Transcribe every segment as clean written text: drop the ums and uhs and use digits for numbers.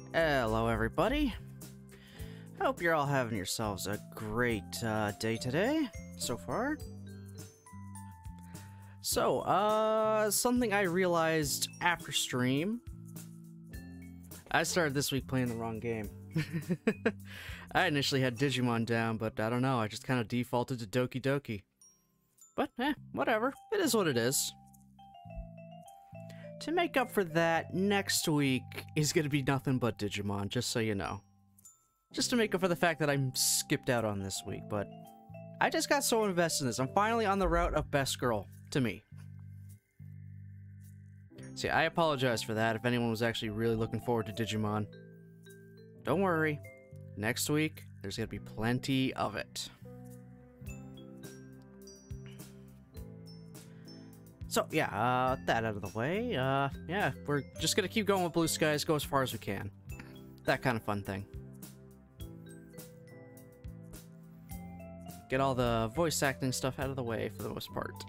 Hello, everybody. Hope you're all having yourselves a great day today, so far. So, something I realized after stream. I started this week playing the wrong game. I initially had Digimon down, but I don't know, I just kind of defaulted to Doki Doki. But, whatever. It is what it is. To make up for that, next week is gonna be nothing but Digimon, just so you know. Just to make up for the fact that I'm skipped out on this week, but I just got so invested in this. I'm finally on the route of best girl, to me. See, I apologize for that if anyone was actually really looking forward to Digimon. Don't worry, next week, there's gonna be plenty of it. So, yeah, that out of the way, yeah, we're just gonna keep going with Blue Skies, go as far as we can. That kind of fun thing. Get all the voice acting stuff out of the way for the most part.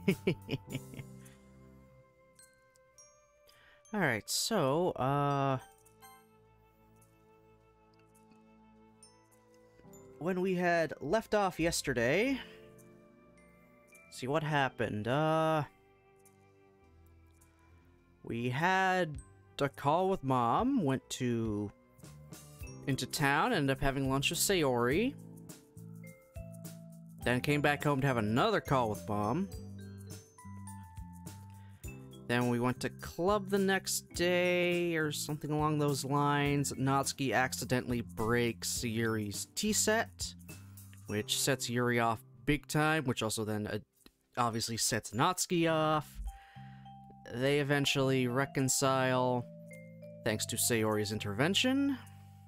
Alright, so, when we had left off yesterday, see what happened, we had a call with Mom, went into town, ended up having lunch with Sayori. Then came back home to have another call with Mom. Then we went to club the next day, or something along those lines. Natsuki accidentally breaks Yuri's tea set, which sets Yuri off big time, which also then obviously sets Natsuki off. They eventually reconcile, thanks to Sayori's intervention.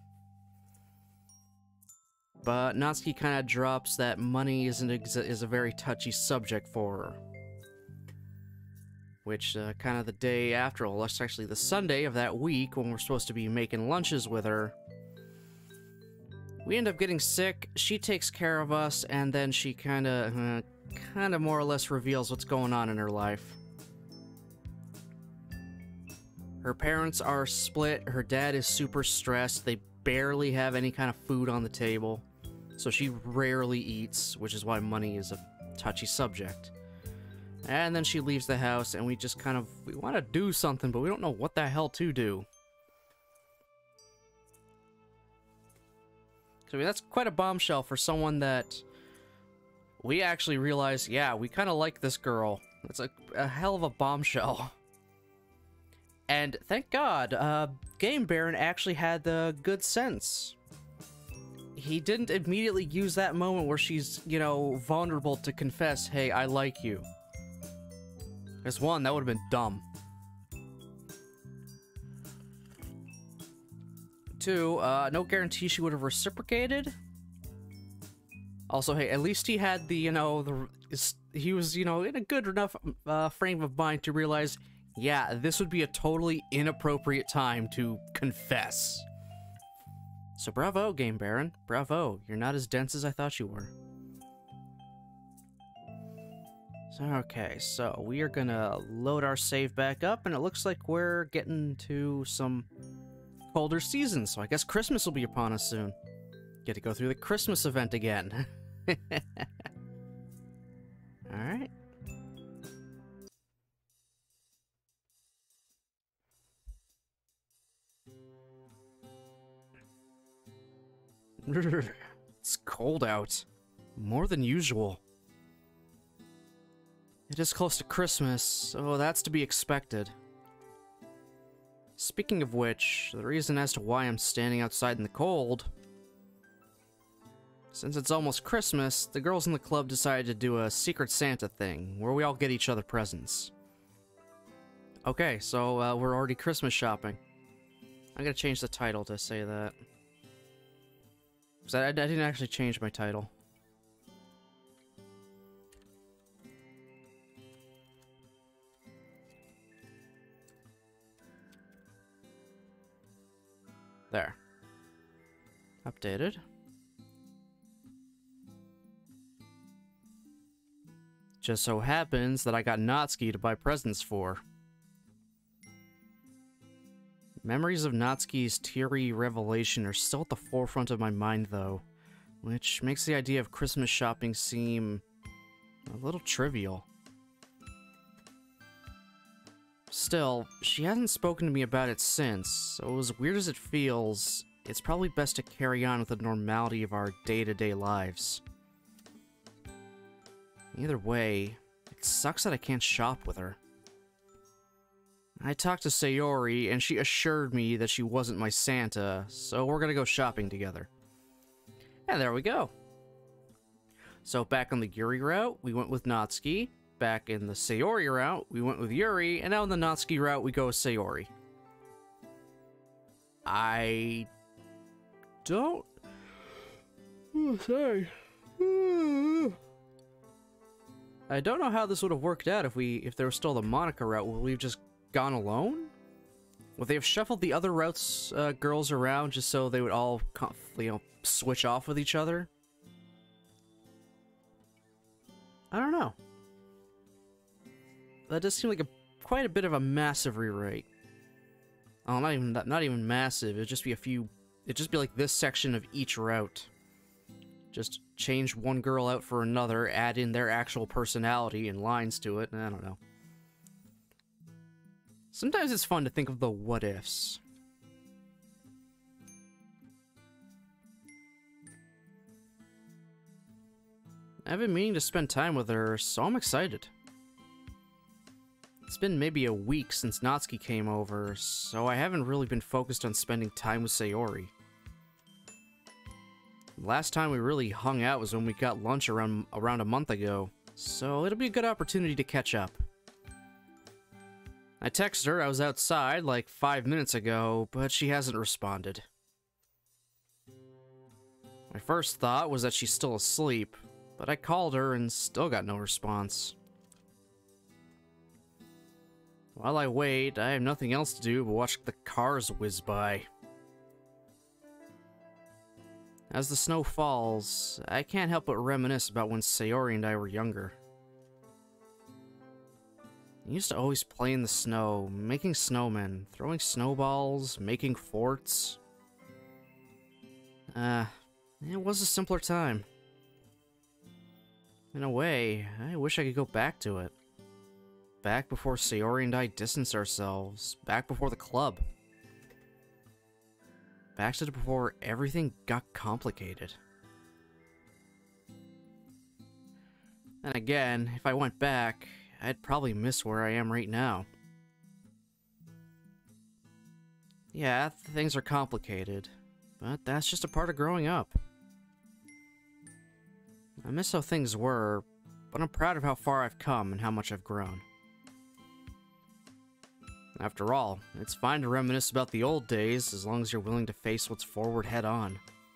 But Natsuki kind of drops that money is a very touchy subject for her. Which, kind of the day after, well, that's actually the Sunday of that week when we're supposed to be making lunches with her. We end up getting sick, she takes care of us, and then she kind of more or less reveals what's going on in her life. Her parents are split, her dad is super stressed, they barely have any kind of food on the table, so she rarely eats, which is why money is a touchy subject. And then she leaves the house, and we just kind of, we want to do something, but we don't know what the hell to do. So I mean, that's quite a bombshell for someone that we actually realize, yeah, we kind of like this girl. It's a hell of a bombshell. And thank God, Game Baron actually had the good sense. He didn't immediately use that moment where she's, you know, vulnerable to confess, hey, I like you. As one, that would have been dumb. Two, no guarantee she would have reciprocated. Also, hey, at least he had the, you know, he was, you know, in a good enough frame of mind to realize, yeah, this would be a totally inappropriate time to confess. So bravo, Game Baron. Bravo. You're not as dense as I thought you were. So, okay, so we are gonna load our save back up, and it looks like we're getting to some colder seasons, so I guess Christmas will be upon us soon. Get to go through the Christmas event again. Alright. It's cold out. More than usual. It is close to Christmas, so that's to be expected. Speaking of which, the reason as to why I'm standing outside in the cold... Since it's almost Christmas, the girls in the club decided to do a Secret Santa thing, where we all get each other presents. Okay, so we're already Christmas shopping. I'm gonna change the title to say that. Because I didn't actually change my title. There. Updated. Just so happens that I got Natsuki to buy presents for. Memories of Natsuki's teary revelation are still at the forefront of my mind, though, which makes the idea of Christmas shopping seem a little trivial. Still, she hasn't spoken to me about it since, so as weird as it feels, it's probably best to carry on with the normality of our day-to-day lives. Either way, it sucks that I can't shop with her. I talked to Sayori, and she assured me that she wasn't my Santa, so we're gonna go shopping together. And there we go. So back on the Yuri route, we went with Natsuki. Back in the Sayori route, we went with Yuri, and now in the Natsuki route, we go with Sayori. I don't... Oh, sorry. I don't know how this would have worked out if there was still the Monica route. Would we have just gone alone? Would they have shuffled the other routes girls around just so they would all, you know, switch off with each other? I don't know. That does seem like quite a bit of a massive rewrite. Oh, not even massive. It'd just be like this section of each route. Just change one girl out for another, add in their actual personality and lines to it. I don't know. Sometimes it's fun to think of the what ifs. I've been meaning to spend time with her, so I'm excited. It's been maybe a week since Natsuki came over, so I haven't really been focused on spending time with Sayori. Last time we really hung out was when we got lunch around a month ago, so it'll be a good opportunity to catch up. I texted her I was outside like 5 minutes ago, but she hasn't responded. My first thought was that she's still asleep, but I called her and still got no response. While I wait, I have nothing else to do but watch the cars whiz by. As the snow falls, I can't help but reminisce about when Sayori and I were younger. We used to always play in the snow, making snowmen, throwing snowballs, making forts. It was a simpler time. In a way, I wish I could go back to it. Back before Sayori and I distanced ourselves. Back before the club. Back to before everything got complicated. And again, if I went back, I'd probably miss where I am right now. Yeah, things are complicated, but that's just a part of growing up. I miss how things were, but I'm proud of how far I've come and how much I've grown. After all, it's fine to reminisce about the old days as long as you're willing to face what's forward head on.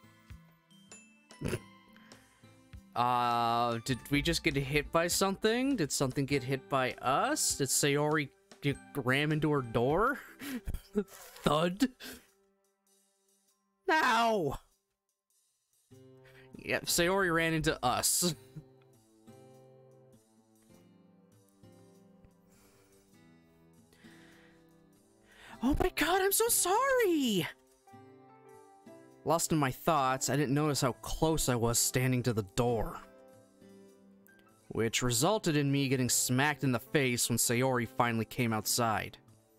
Did we just get hit by something? Did something get hit by us? Did Sayori ram into her door? Thud? No! Yep, Sayori ran into us. Oh my god, I'm so sorry! Lost in my thoughts, I didn't notice how close I was standing to the door. Which resulted in me getting smacked in the face when Sayori finally came outside.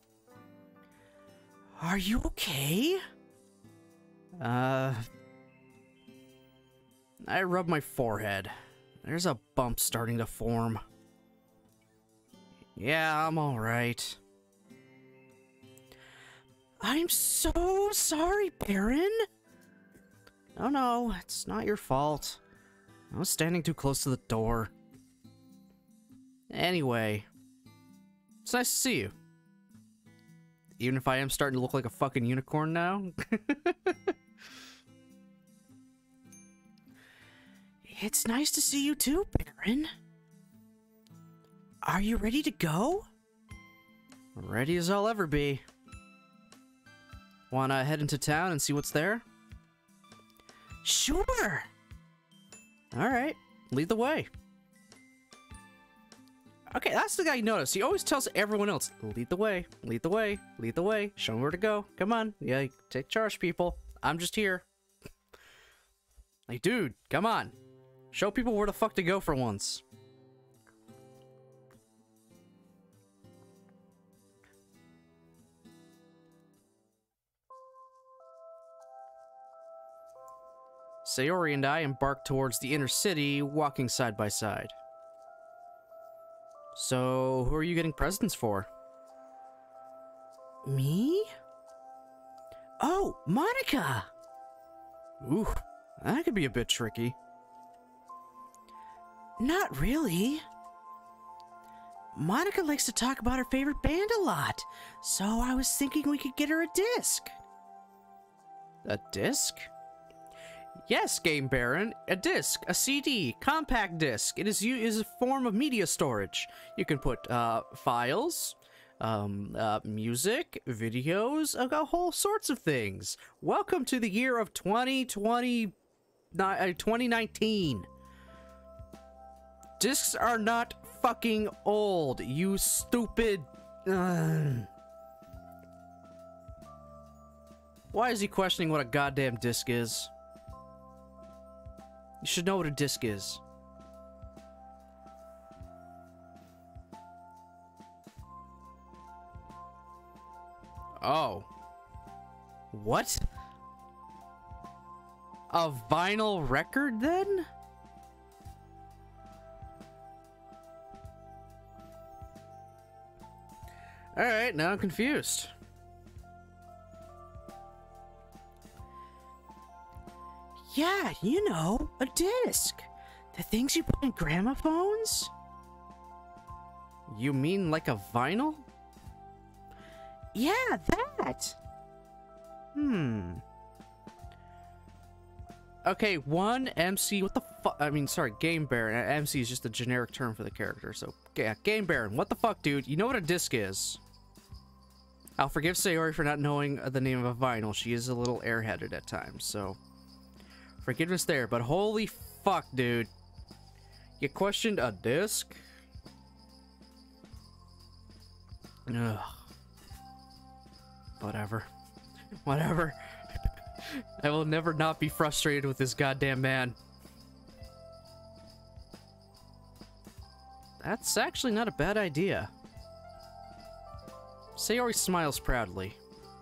Are you okay? I rubbed my forehead. There's a bump starting to form. Yeah, I'm alright. I'm so sorry, Baron! Oh no, it's not your fault. I was standing too close to the door. Anyway, it's nice to see you. Even if I am starting to look like a fucking unicorn now. It's nice to see you too, Baron. Are you ready to go? Ready as I'll ever be. Wanna head into town and see what's there? Sure! Alright, lead the way. Okay, that's the guy you notice. He always tells everyone else, lead the way, lead the way, lead the way. Show me where to go. Come on. Yeah, take charge, people. I'm just here. Like, dude, come on. Show people where the fuck to go for once. Sayori and I embarked towards the inner city, walking side by side. So, who are you getting presents for? Me? Oh, Monica! Ooh, that could be a bit tricky. Not really. Monica likes to talk about her favorite band a lot, so I was thinking we could get her a disc. A disc? Yes, Game Baron, a disc, a CD, compact disc. It is a form of media storage. You can put files, music, videos, whole sorts of things. Welcome to the year of 2019. Discs are not fucking old, you stupid. Why is he questioning what a goddamn disc is? You should know what a disc is. Oh. What? A vinyl record, then? Alright, now I'm confused. Yeah, you know, a disc. The things you put in gramophones? You mean like a vinyl? Yeah, that. Okay, one MC, what the fuck? I mean, sorry, Game Baron. MC is just a generic term for the character, so yeah, Game Baron, what the fuck, dude? You know what a disc is? I'll forgive Sayori for not knowing the name of a vinyl. She is a little airheaded at times, so forgiveness there, but holy fuck, dude. You questioned a disc? Ugh. Whatever. Whatever. I will never not be frustrated with this goddamn man. That's actually not a bad idea. Sayori smiles proudly.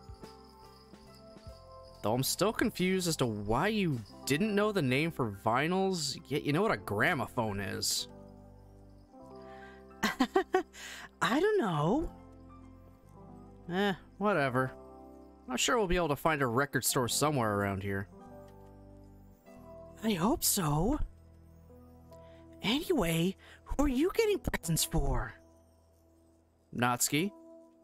Though I'm still confused as to why you didn't know the name for vinyls, yet you know what a gramophone is. I don't know. Whatever. I'm sure we'll be able to find a record store somewhere around here. I hope so. Anyway, who are you getting presents for? Natsuki.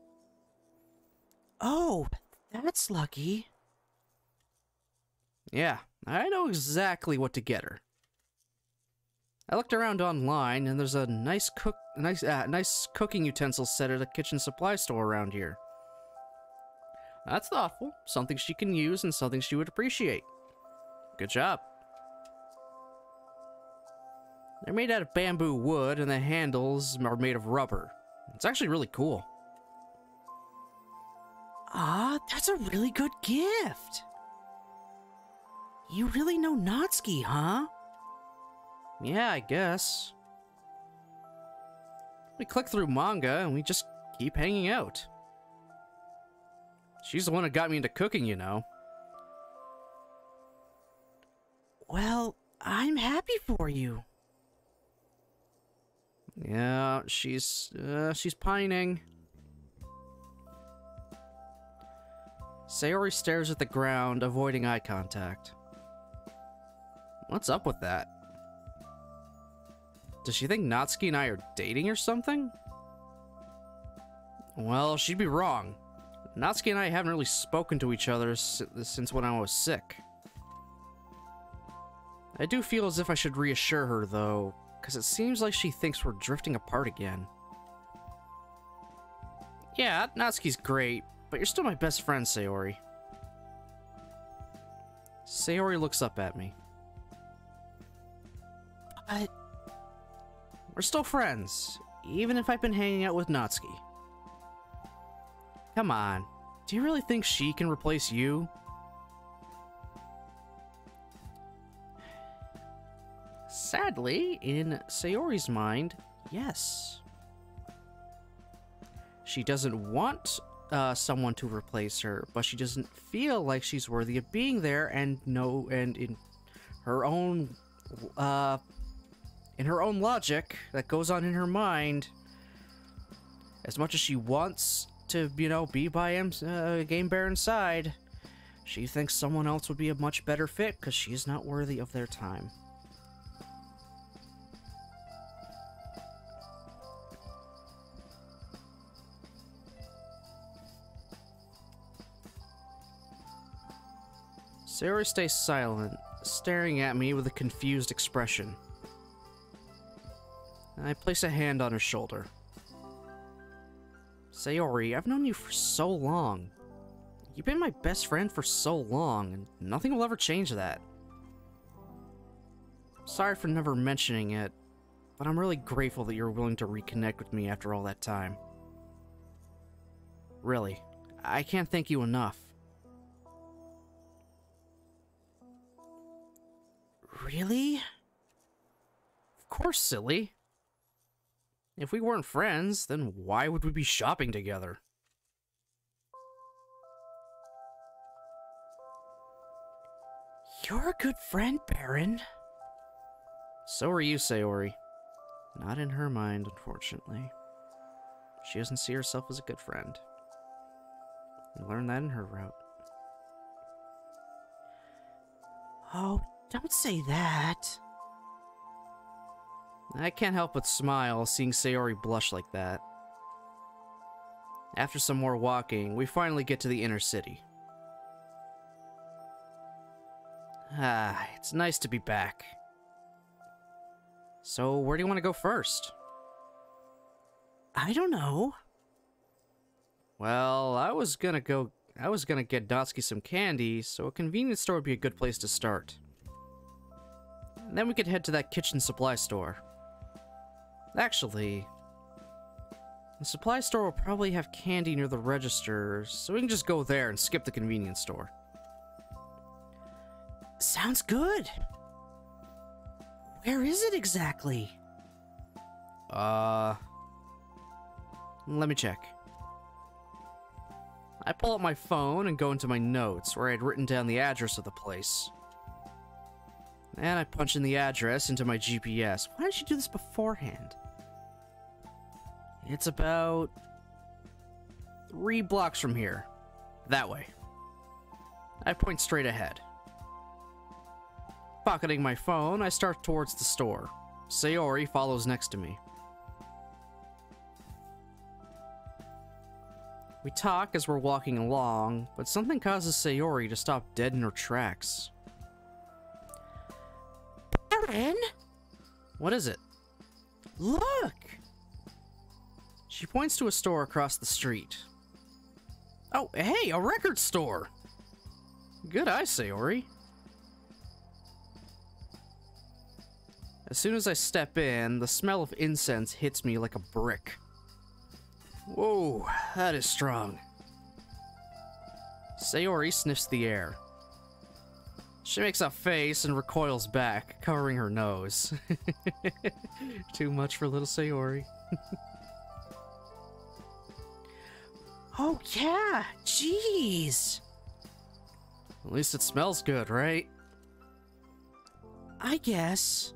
Oh, that's lucky. Yeah, I know exactly what to get her. I looked around online, and there's a nice cooking utensils set at a kitchen supply store around here. That's thoughtful. Something she can use and something she would appreciate. Good job. They're made out of bamboo wood, and the handles are made of rubber. It's actually really cool. Ah, that's a really good gift. You really know Natsuki, huh? Yeah, I guess. We click through manga, and we just keep hanging out. She's the one that got me into cooking, you know. Well, I'm happy for you. Yeah, she's pining. Sayori stares at the ground, avoiding eye contact. What's up with that? Does she think Natsuki and I are dating or something? Well, she'd be wrong. Natsuki and I haven't really spoken to each other since when I was sick. I do feel as if I should reassure her, though, because it seems like she thinks we're drifting apart again. Yeah, Natsuki's great, but you're still my best friend, Sayori. Sayori looks up at me. But we're still friends, even if I've been hanging out with Natsuki. Come on, do you really think she can replace you? Sadly, in Sayori's mind, yes. She doesn't want someone to replace her, but she doesn't feel like she's worthy of being there, and in her own logic that goes on in her mind, as much as she wants to, you know, be by Game Baron's side, she thinks someone else would be a much better fit because she's not worthy of their time. Sayori stays silent, staring at me with a confused expression. I place a hand on her shoulder. Sayori, I've known you for so long. You've been my best friend for so long, and nothing will ever change that. Sorry for never mentioning it, but I'm really grateful that you're willing to reconnect with me after all that time. Really, I can't thank you enough. Really? Of course, silly. If we weren't friends, then why would we be shopping together? You're a good friend, Baron. So are you, Sayori. Not in her mind, unfortunately. She doesn't see herself as a good friend. We learned that in her route. Oh, don't say that. I can't help but smile seeing Sayori blush like that. After some more walking, we finally get to the inner city. Ah, it's nice to be back. So, where do you want to go first? I don't know. Well, I was gonna get Natsuki some candy, so a convenience store would be a good place to start. And then we could head to that kitchen supply store. Actually, the supply store will probably have candy near the register, so we can just go there and skip the convenience store. Sounds good. Where is it exactly? Let me check. I pull up my phone and go into my notes, where I had written down the address of the place. And I punch in the address into my GPS. Why didn't you do this beforehand? It's about 3 blocks from here. That way. I point straight ahead. Pocketing my phone, I start towards the store. Sayori follows next to me. We talk as we're walking along, but something causes Sayori to stop dead in her tracks. Baron? What is it? Look! She points to a store across the street. Oh, hey, a record store! Good eye, Sayori. As soon as I step in, the smell of incense hits me like a brick. Whoa, that is strong. Sayori sniffs the air. She makes a face and recoils back, covering her nose. Too much for little Sayori. Oh yeah, jeez. At least it smells good, right? I guess.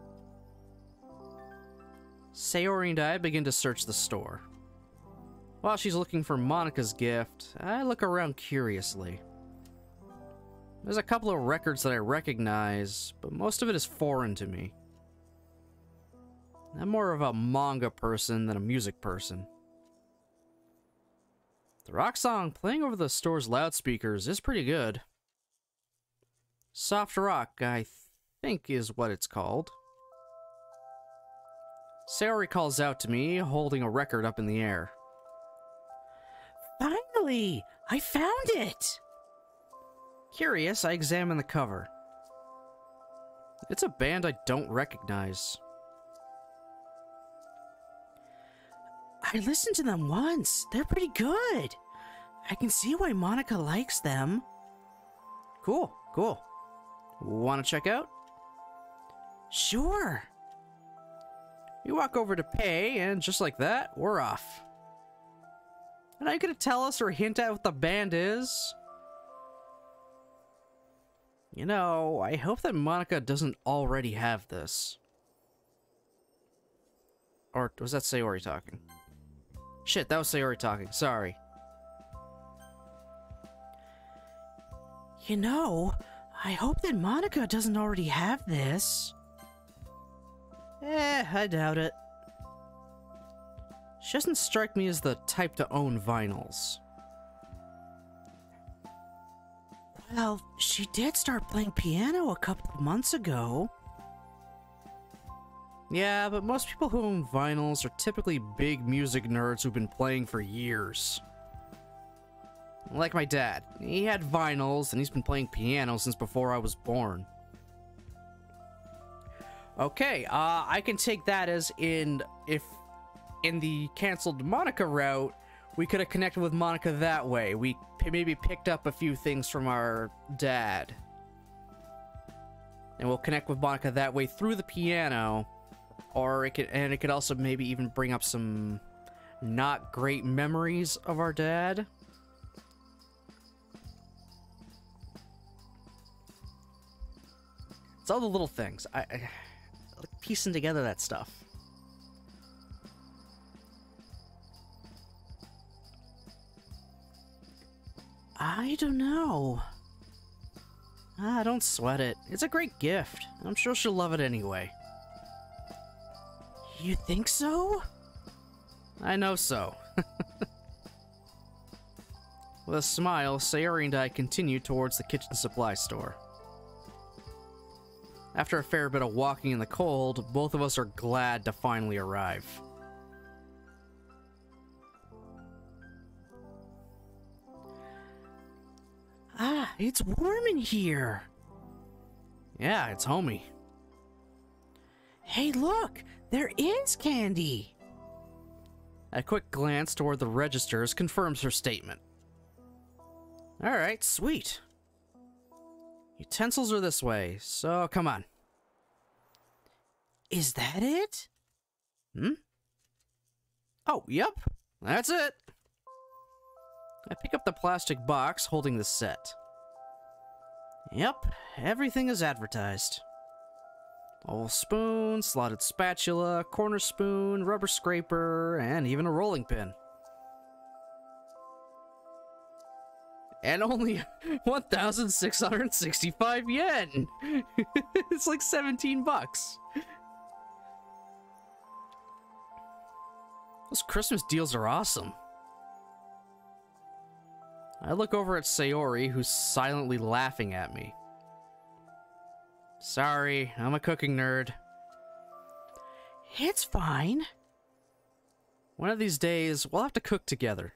Sayori and I begin to search the store. While she's looking for Monika's gift, I look around curiously. There's a couple of records that I recognize, but most of it is foreign to me. I'm more of a manga person than a music person. The rock song playing over the store's loudspeakers is pretty good. Soft rock, I think is what it's called. Sayori calls out to me, holding a record up in the air. Finally! I found it! Curious, I examine the cover. It's a band I don't recognize. I listened to them once. They're pretty good. I can see why Monica likes them. Cool, cool. Want to check out? Sure. We walk over to pay, and just like that, we're off. And are you gonna tell us or hint at what the band is? You know, I hope that Monica doesn't already have this. Or was that Sayori talking? Shit, that was Sayori talking. Sorry. You know, I hope that Monica doesn't already have this. I doubt it. She doesn't strike me as the type to own vinyls. Well, she did start playing piano a couple of months ago. Yeah, but most people who own vinyls are typically big music nerds who've been playing for years. Like my dad. He had vinyls, and he's been playing piano since before I was born. Okay, I can take that as in the canceled Monica route, we could have connected with Monica that way. We maybe picked up a few things from our dad. And we'll connect with Monica that way through the piano. Or it could also maybe even bring up some not great memories of our dad. It's all the little things. I like piecing together that stuff. I don't know. Don't sweat it. It's a great gift. I'm sure she'll love it anyway. You think so? I know so. With a smile, Sayori and I continue towards the kitchen supply store. After a fair bit of walking in the cold, both of us are glad to finally arrive. Ah, it's warm in here. Yeah, it's homey. Hey, look! There is candy! A quick glance toward the registers confirms her statement. Alright, sweet. Utensils are this way, so come on. Is that it? Oh, yep, that's it. I pick up the plastic box holding the set. Yep, everything is advertised. Oval spoon, slotted spatula, corner spoon, rubber scraper, and even a rolling pin. And only 1,665 yen! It's like 17 bucks. Those Christmas deals are awesome. I look over at Sayori, who's silently laughing at me. Sorry, I'm a cooking nerd. It's fine. One of these days, we'll have to cook together.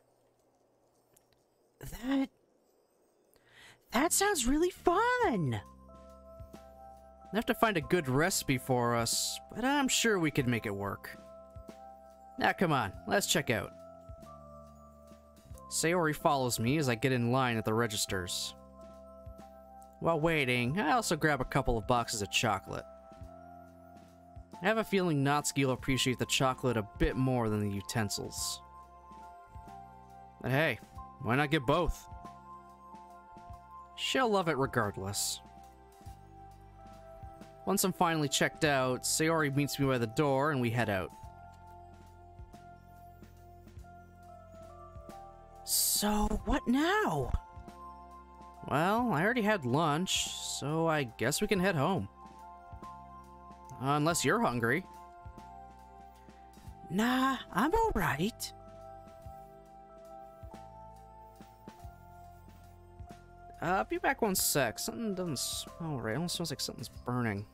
That sounds really fun! I have to find a good recipe for us, but I'm sure we could make it work. Now come on, let's check out. Sayori follows me as I get in line at the registers. While waiting, I also grab a couple of boxes of chocolate. I have a feeling Natsuki will appreciate the chocolate a bit more than the utensils. But hey, why not get both? She'll love it regardless. Once I'm finally checked out, Sayori meets me by the door and we head out. So, what now? Well, I already had lunch, so I guess we can head home. Unless you're hungry. Nah, I'm alright. Be back one sec. Something doesn't smell right. It almost smells like something's burning.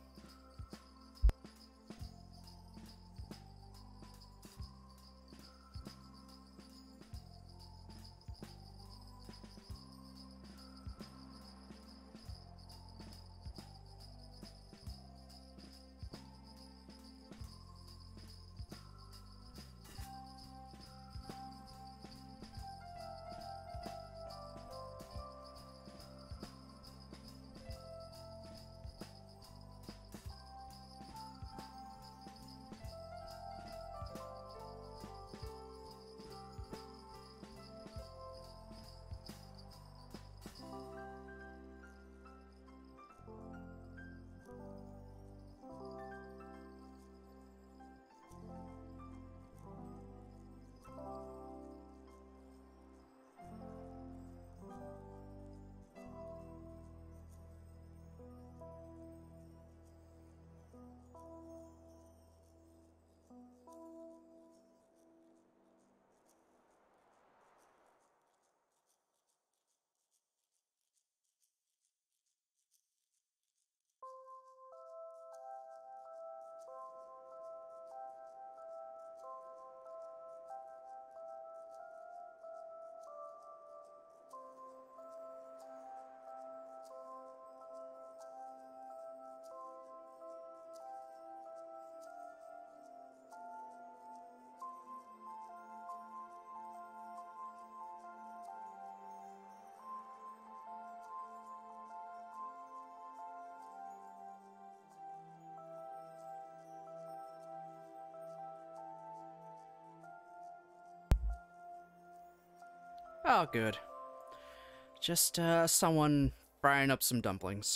Oh, good. Just, someone frying up some dumplings.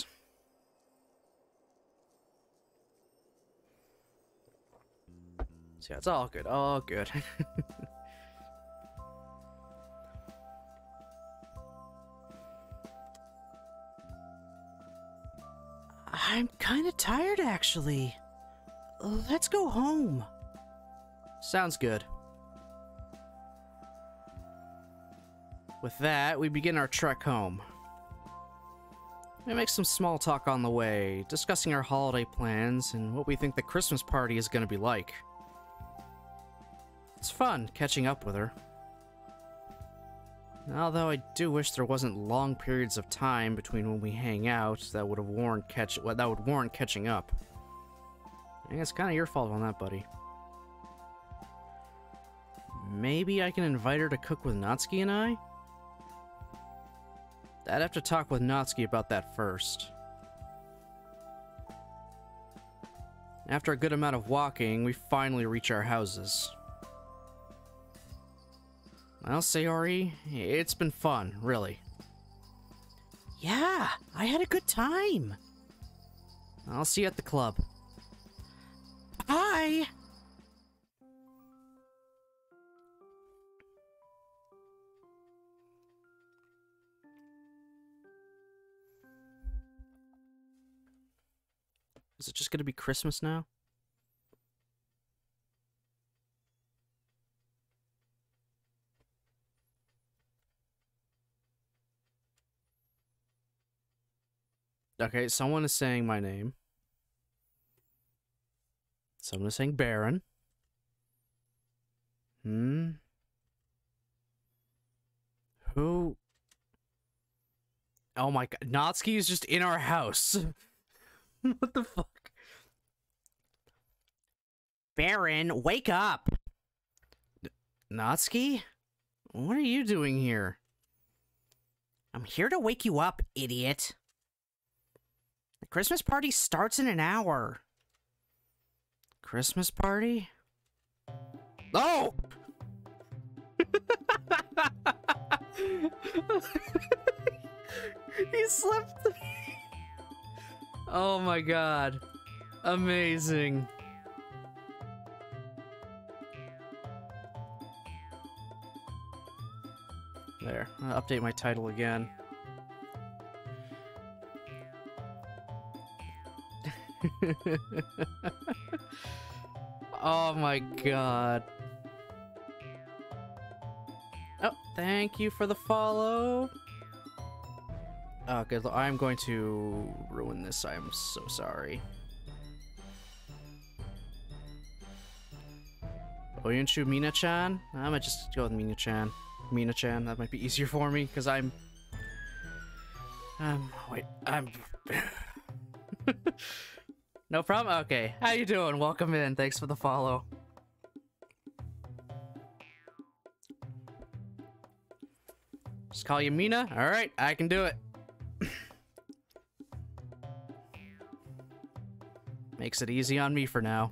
So yeah, it's all good, all good. I'm kind of tired, actually. Let's go home. Sounds good. With that, we begin our trek home. We make some small talk on the way, discussing our holiday plans and what we think the Christmas party is going to be like. It's fun catching up with her. Although I do wish there wasn't long periods of time between when we hang out that would warrant catching up. I think it's kind of your fault on that, buddy. Maybe I can invite her to cook with Natsuki and I? I'd have to talk with Natsuki about that first. After a good amount of walking, we finally reach our houses. Well, Sayori, it's been fun, really. Yeah, I had a good time. I'll see you at the club. Bye! Is it just gonna be Christmas now? Okay, someone is saying my name. Someone is saying Baron. Who? Oh my god, Natsuki is just in our house. What the fuck? Baron, wake up! Natsuki? What are you doing here? I'm here to wake you up, idiot. The Christmas party starts in an hour. Christmas party? Oh! He slept. Oh my god. Amazing. There. I'll update my title again. Oh my god. Oh, thank you for the follow. Oh, good. I'm going to ruin this. I'm so sorry. Oyunshu Mina-chan? I might just go with Mina-chan. Mina-chan, that might be easier for me, because I'm... wait, I'm... No problem? Okay. How you doing? Welcome in. Thanks for the follow. Just call you Mina? Alright, I can do it. Makes it easy on me for now.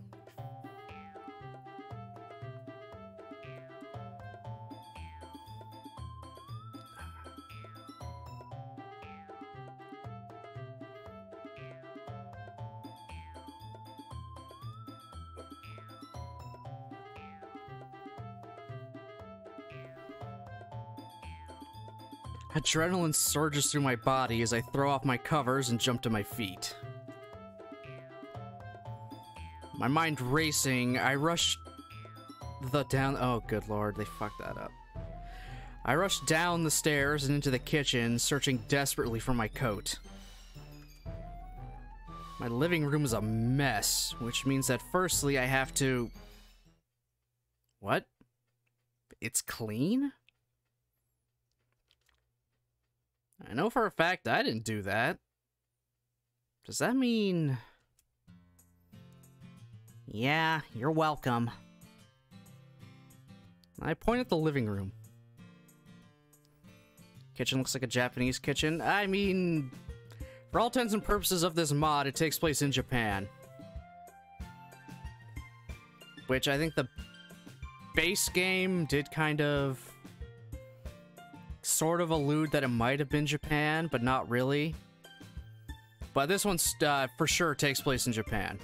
Adrenaline surges through my body as I throw off my covers and jump to my feet. My mind racing, I rush down... Oh, good lord, they fucked that up. I rush down the stairs and into the kitchen, searching desperately for my coat. My living room is a mess, which means that firstly I have to... What? It's clean? I know for a fact I didn't do that. Does that mean... Yeah, you're welcome. I point at the living room. Kitchen looks like a Japanese kitchen. I mean, for all intents and purposes of this mod, it takes place in Japan. Which I think the base game did kind of sort of allude that it might have been Japan, but not really. But this one for sure takes place in Japan.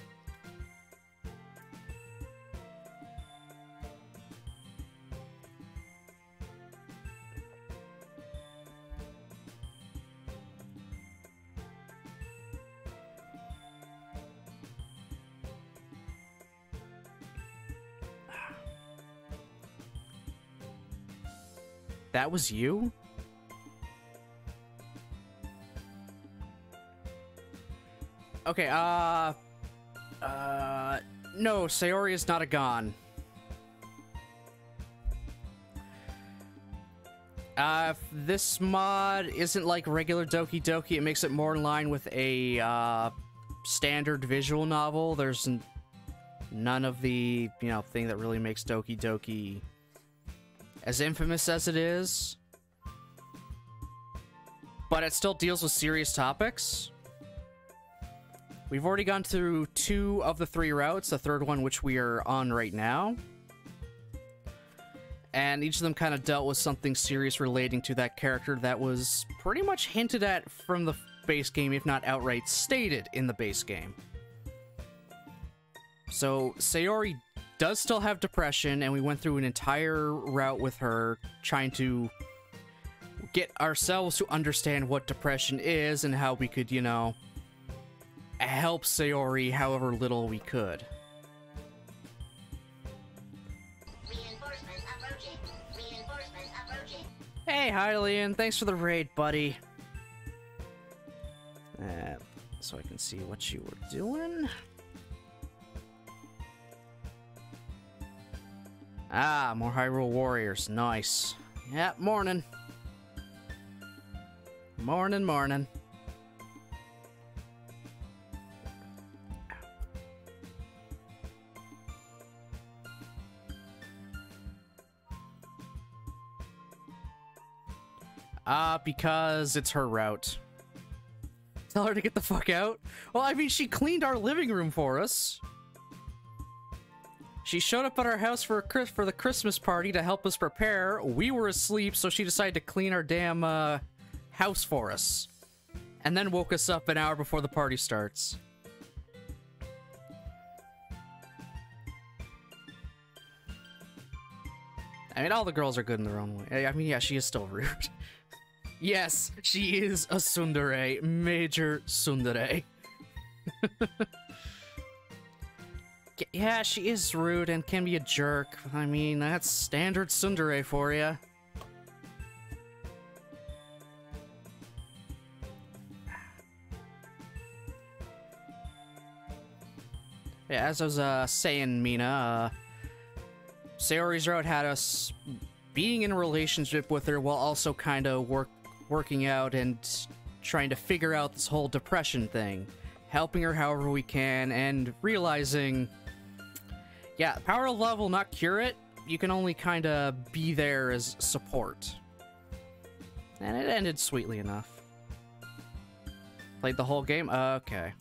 That was you? Okay, no, Sayori is not a Gon. This mod isn't like regular Doki Doki. It makes it more in line with a, standard visual novel. There's none of the, you know, thing that really makes Doki Doki as infamous as it is. But it still deals with serious topics. We've already gone through 2 of the 3 routes, the third one which we are on right now. And each of them kind of dealt with something serious relating to that character that was pretty much hinted at from the base game, if not outright stated in the base game. So, Sayori does still have depression, and we went through an entire route with her, trying to get ourselves to understand what depression is and how we could, you know, help Sayori however little we could. Reinforcements approaching. Reinforcements approaching. Hey, Hylian, thanks for the raid, buddy. So I can see what you were doing. Ah, more Hyrule Warriors. Nice. Yeah, morning. Morning, morning. Because it's her route. Tell her to get the fuck out? Well, I mean, she cleaned our living room for us. She showed up at our house for the Christmas party to help us prepare. We were asleep, so she decided to clean our damn, house for us. And then woke us up an hour before the party starts. I mean, all the girls are good in their own way. I mean, yeah, she is still rude. Yes, she is a tsundere. Major tsundere. Yeah, she is rude and can be a jerk. I mean, that's standard tsundere for you. Yeah, as I was saying, Mina, Sayori's route had us being in a relationship with her while also kind of working out and trying to figure out this whole depression thing. Helping her however we can, and realizing, yeah, power of love will not cure it. You can only kind of be there as support. And it ended sweetly enough. Played the whole game? Okay.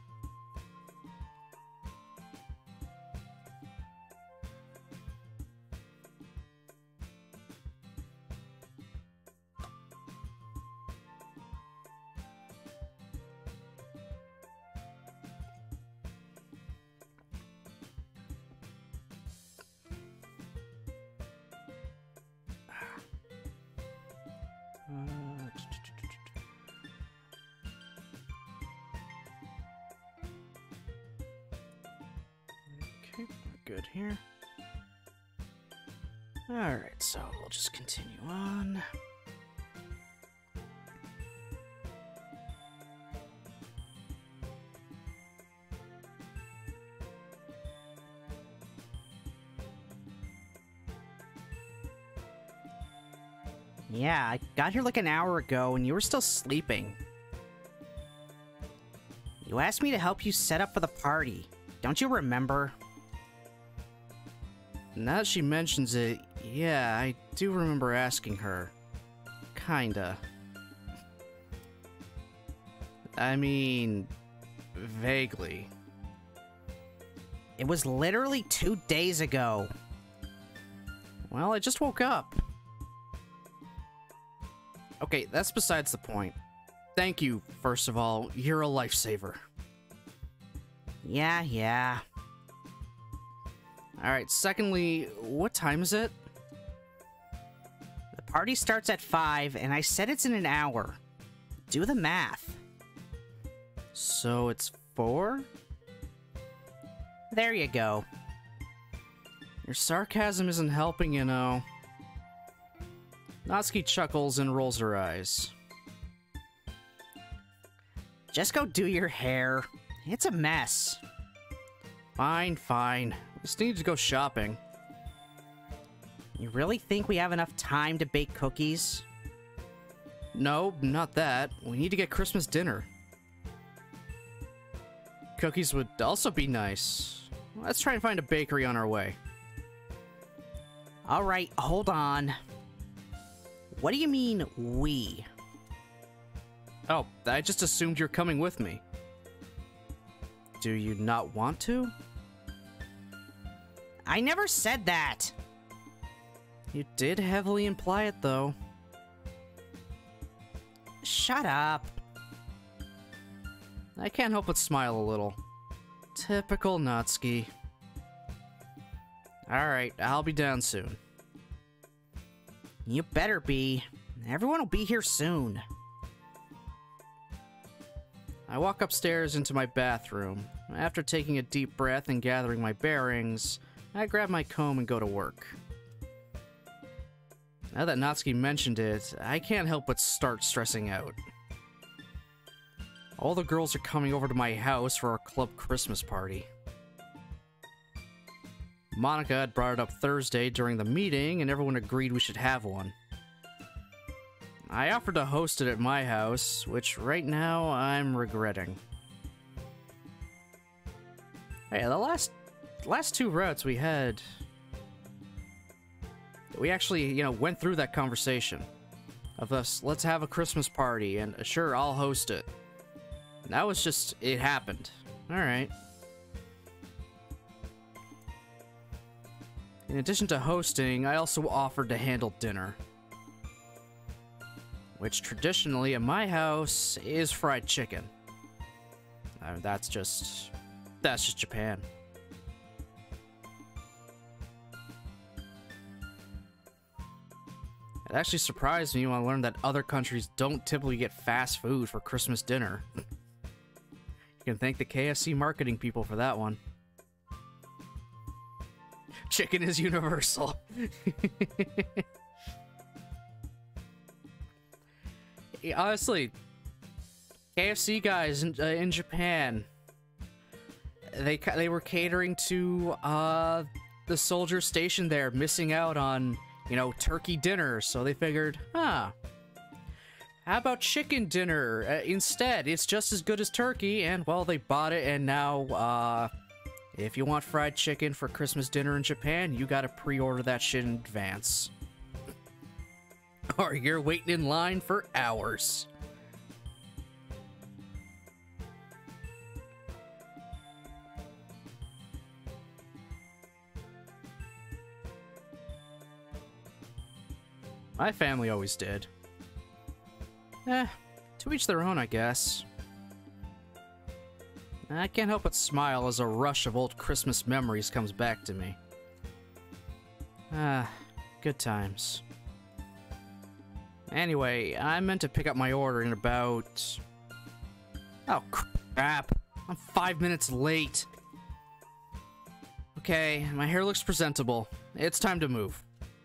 Okay, good here. Alright, so we'll just continue on. Yeah, I got here like an hour ago and you were still sleeping. You asked me to help you set up for the party. Don't you remember? Now that she mentions it, yeah, I do remember asking her. Kinda. I mean, vaguely. It was literally 2 days ago. Well, I just woke up. Okay, that's besides the point. Thank you, first of all. You're a lifesaver. Yeah, yeah. Alright, secondly, what time is it? The party starts at 5, and I said it's in an hour. Do the math. So it's 4? There you go. Your sarcasm isn't helping, you know. Natsuki chuckles and rolls her eyes. Just go do your hair. It's a mess. Fine, fine. We just need to go shopping. You really think we have enough time to bake cookies? No, not that. We need to get Christmas dinner. Cookies would also be nice. Let's try and find a bakery on our way. Alright, hold on. What do you mean, we? Oh, I just assumed you're coming with me. Do you not want to? I never said that! You did heavily imply it, though. Shut up. I can't help but smile a little. Typical Natsuki. Alright, I'll be down soon. You better be. Everyone will be here soon. I walk upstairs into my bathroom. After taking a deep breath and gathering my bearings, I grab my comb and go to work. Now that Natsuki mentioned it, I can't help but start stressing out. All the girls are coming over to my house for our club Christmas party. Monica had brought it up Thursday during the meeting, and everyone agreed we should have one. I offered to host it at my house, which right now I'm regretting. Hey, the last two routes we had, we actually, went through that conversation of us, let's have a Christmas party, and sure, I'll host it. That was just, it happened. Alright. In addition to hosting, I also offered to handle dinner. Which traditionally at my house is fried chicken. That's just Japan. It actually surprised me when I learned that other countries don't typically get fast food for Christmas dinner. You can thank the KFC marketing people for that one. Chicken is universal. Honestly, KFC guys in Japan, they were catering to the soldier stationed there, missing out on turkey dinner, so they figured, how about chicken dinner instead? It's just as good as turkey, and well, they bought it, and now if you want fried chicken for Christmas dinner in Japan, you gotta pre-order that shit in advance. Or you're waiting in line for hours. My family always did. To each their own, I guess. I can't help but smile as a rush of old Christmas memories comes back to me. Good times. Anyway, I meant to pick up my order in about... Oh, crap. I'm 5 minutes late. Okay, my hair looks presentable. It's time to move.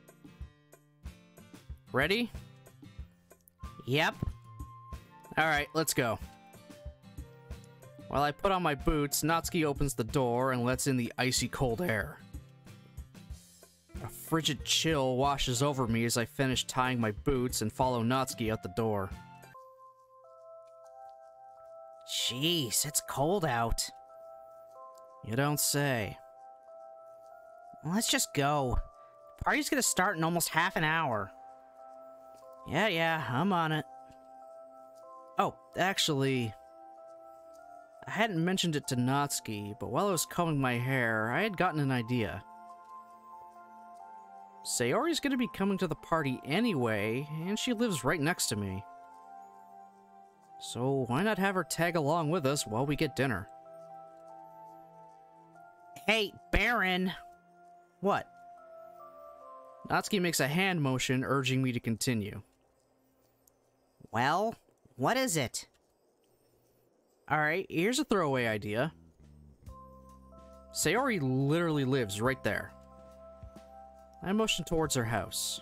Ready? Yep. Alright, let's go. While I put on my boots, Natsuki opens the door and lets in the icy cold air. A frigid chill washes over me as I finish tying my boots and follow Natsuki out the door. Jeez, it's cold out. You don't say. Let's just go. The party's gonna start in almost half an hour. Yeah, I'm on it. Oh, actually... I hadn't mentioned it to Natsuki, but while I was combing my hair, I had gotten an idea. Sayori's gonna be coming to the party anyway, and she lives right next to me. So why not have her tag along with us while we get dinner? Hey, Baron! What? Natsuki makes a hand motion urging me to continue. Well, what is it? Alright, here's a throwaway idea. Sayori literally lives right there. I motion towards her house.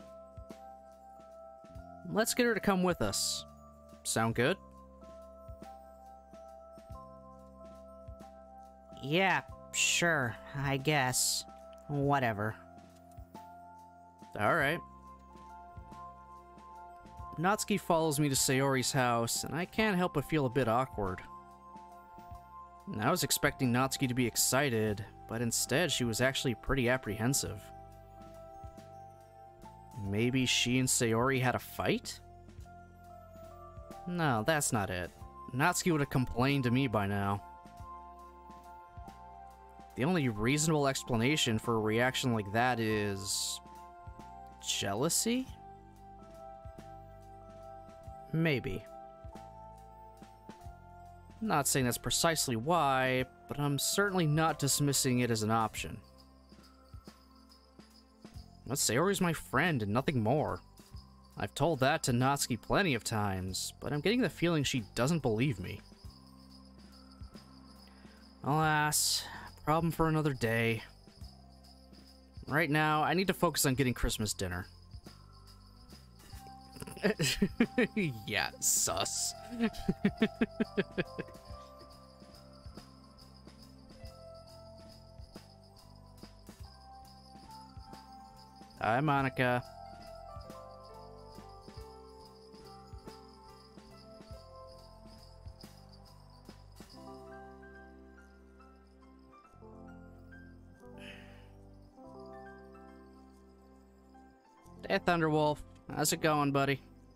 Let's get her to come with us. Sound good? Yeah, sure, I guess. Whatever. Alright. Natsuki follows me to Sayori's house, and I can't help but feel a bit awkward. I was expecting Natsuki to be excited, but instead she was actually pretty apprehensive. Maybe she and Sayori had a fight? No, that's not it. Natsuki would have complained to me by now. The only reasonable explanation for a reaction like that is... jealousy? Maybe. Not saying that's precisely why, but I'm certainly not dismissing it as an option. But Sayori's my friend and nothing more. I've told that to Natsuki plenty of times, but I'm getting the feeling she doesn't believe me. Alas, problem for another day. Right now, I need to focus on getting Christmas dinner. Yeah, sus. Hi, Monica. Hey, Thunderwolf. How's it going, buddy?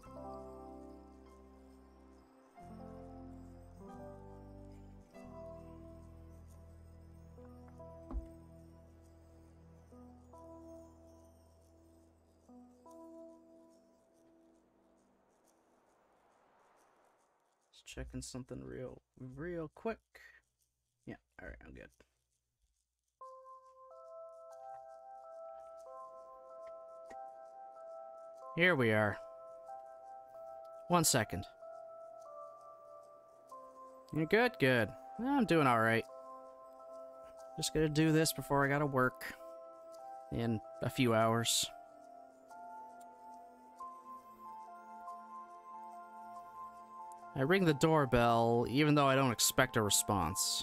Just checking something real quick. Yeah, alright, I'm good. Here we are. 1 second. You're good? Good. I'm doing alright. Just gonna do this before I gotta work. In a few hours. I ring the doorbell, even though I don't expect a response.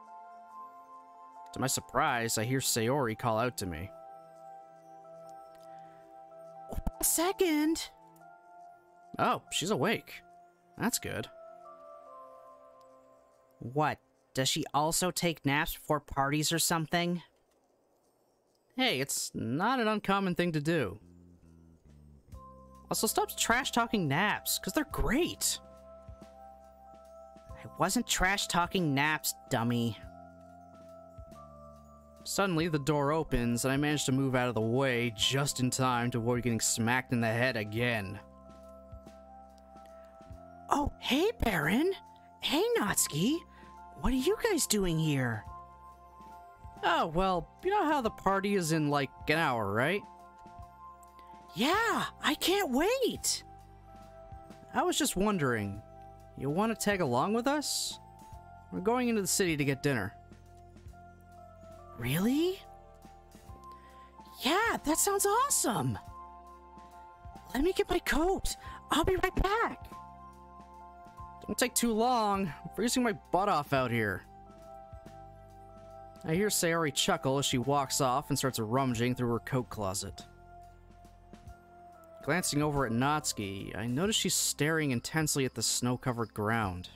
To my surprise, I hear Sayori call out to me. A second! Oh, she's awake. That's good. What? Does she also take naps before parties or something? Hey, it's not an uncommon thing to do. Also, stop trash-talking naps, because they're great. I wasn't trash-talking naps, dummy. Suddenly, the door opens, and I manage to move out of the way just in time to avoid getting smacked in the head again. Oh, hey, Baron! Hey, Natsuki! What are you guys doing here? Oh, well, you know how the party is in, like, an hour, right? Yeah, I can't wait! I was just wondering, you want to tag along with us? We're going into the city to get dinner. Really? Yeah, that sounds awesome! Let me get my coat. I'll be right back. Don't take too long. I'm freezing my butt off out here. I hear Sayori chuckle as she walks off and starts rummaging through her coat closet. Glancing over at Natsuki, I notice she's staring intensely at the snow-covered ground.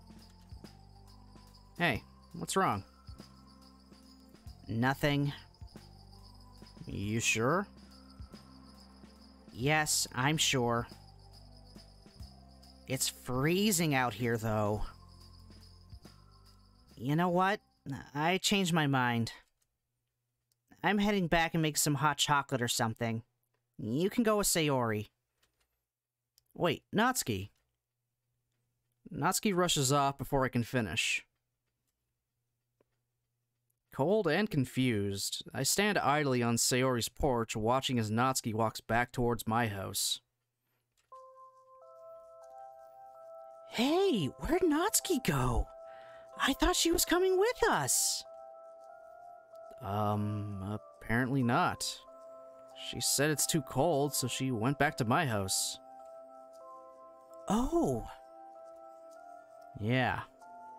Hey, what's wrong? Nothing. You sure? Yes, I'm sure. It's freezing out here, though. You know what? I changed my mind. I'm heading back and make some hot chocolate or something. You can go with Sayori. Wait, Natsuki. Natsuki rushes off before I can finish. Cold and confused, I stand idly on Sayori's porch watching as Natsuki walks back towards my house. Hey, where'd Natsuki go? I thought she was coming with us. Apparently not. She said it's too cold, so she went back to my house. Oh. Yeah.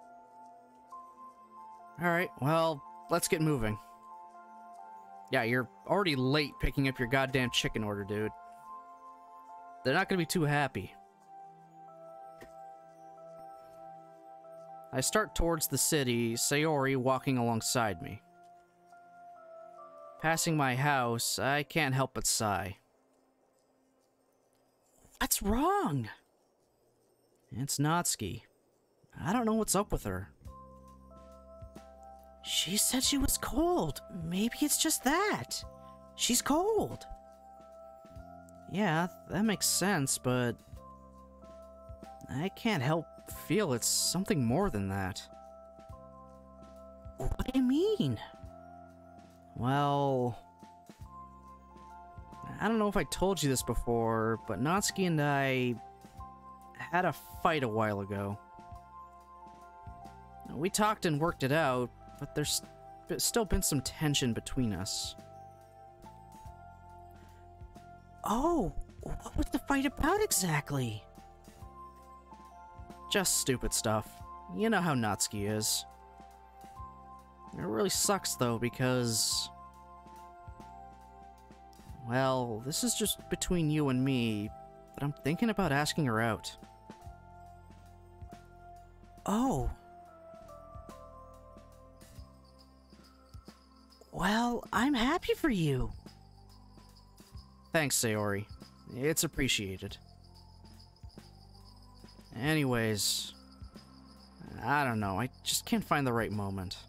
Alright, well, let's get moving. Yeah, you're already late picking up your goddamn chicken order, dude. They're not gonna be too happy. I start towards the city, Sayori walking alongside me. Passing my house, I can't help but sigh. What's wrong? It's Natsuki. I don't know what's up with her. She said she was cold. Maybe it's just that. She's cold. Yeah, that makes sense, but I can't help feel it's something more than that. What do you mean? Well, I don't know if I told you this before, but Natsuki and I had a fight a while ago. We talked and worked it out, but there's still been some tension between us. Oh, what was the fight about exactly? Just stupid stuff. You know how Natsuki is. It really sucks, though, because... well, this is just between you and me, but I'm thinking about asking her out. Oh. Well, I'm happy for you. Thanks, Sayori. It's appreciated. Anyways... I don't know, I just can't find the right moment.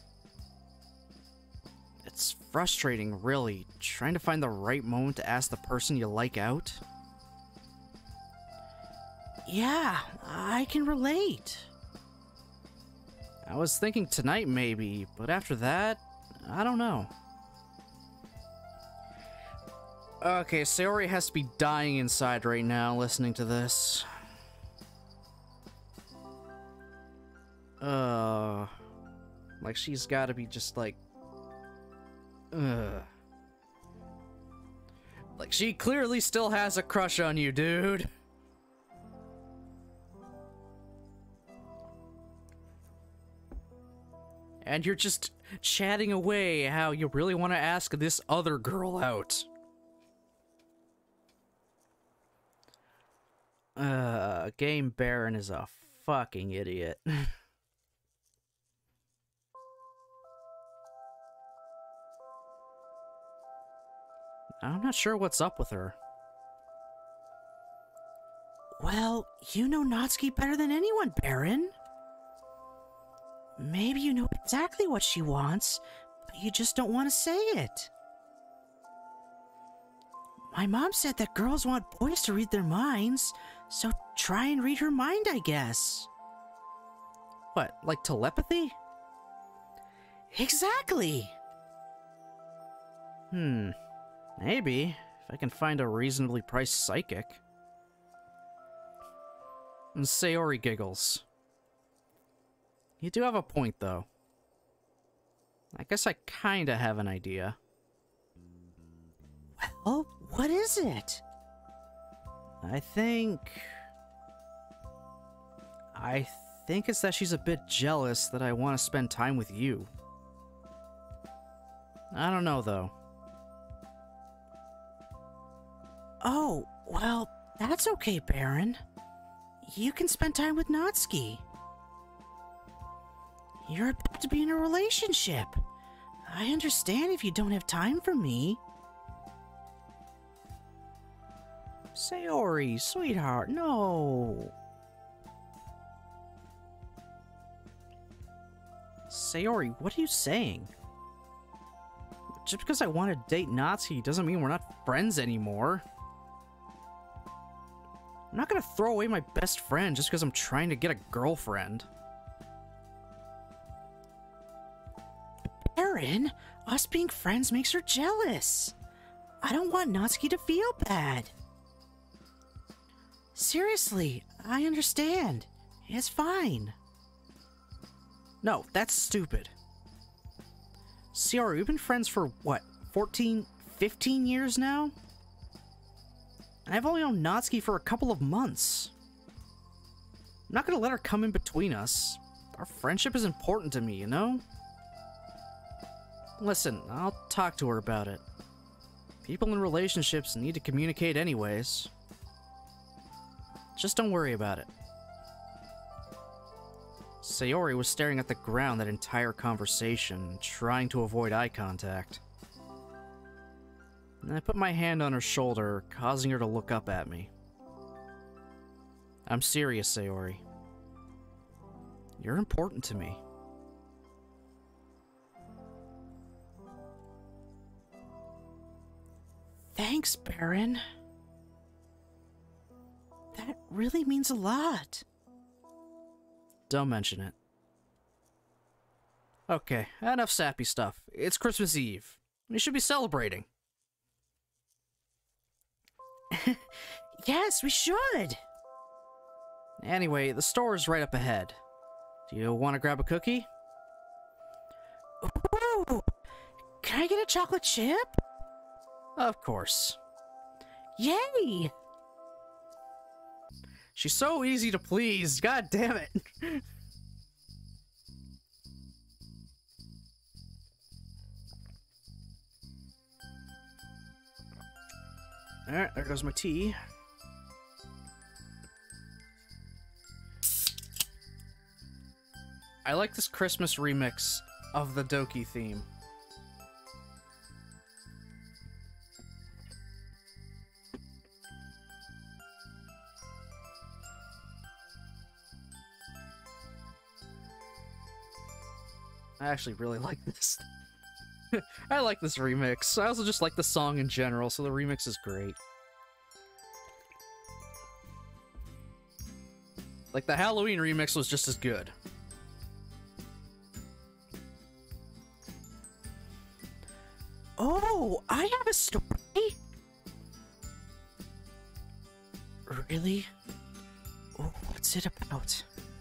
It's frustrating, really, trying to find the right moment to ask the person you like out. Yeah, I can relate. I was thinking tonight, maybe, but after that, I don't know. Okay, Sayori has to be dying inside right now listening to this. Like she's gotta be just like... Like she clearly still has a crush on you, dude. And you're just chatting away how you really want to ask this other girl out. Game Baron is a fucking idiot. I'm not sure what's up with her. Well, you know Natsuki better than anyone, Baron. Maybe you know exactly what she wants, but you just don't want to say it. My mom said that girls want boys to read their minds, so try and read her mind, I guess. What, like telepathy? Exactly! Maybe, if I can find a reasonably priced psychic. And Sayori giggles. You do have a point, though. I guess I kinda have an idea. Well, what is it? I think it's that she's a bit jealous that I want to spend time with you. I don't know, though. Oh, well, that's okay, Baron. You can spend time with Natsuki. You're about to be in a relationship. I understand if you don't have time for me. Sayori, sweetheart, no. Sayori, what are you saying? just because I want to date Natsuki doesn't mean we're not friends anymore. I'm not gonna throw away my best friend just because I'm trying to get a girlfriend. Aaron, us being friends makes her jealous. I don't want Natsuki to feel bad. Seriously, I understand. It's fine. No, that's stupid. Sayori, we've been friends for, what, 14, 15 years now? And I've only known Natsuki for a couple of months. I'm not gonna let her come in between us. Our friendship is important to me, you know? Listen, I'll talk to her about it. People in relationships need to communicate anyways. Just don't worry about it. Sayori was staring at the ground that entire conversation, trying to avoid eye contact. And I put my hand on her shoulder, causing her to look up at me. I'm serious, Sayori. You're important to me. Thanks, Baron. That really means a lot. Don't mention it. Okay, enough sappy stuff. It's Christmas Eve. We should be celebrating. Yes, we should. Anyway, the store is right up ahead. Do you want to grab a cookie? Ooh, can I get a chocolate chip? Of course. Yay! She's so easy to please. God damn it. Alright, there goes my tea. I like this Christmas remix of the Doki theme. I actually really like this. I like this remix. I also just like the song in general, so the remix is great. Like, the Halloween remix was just as good. Oh, I have a story. Really? Oh, what's it about?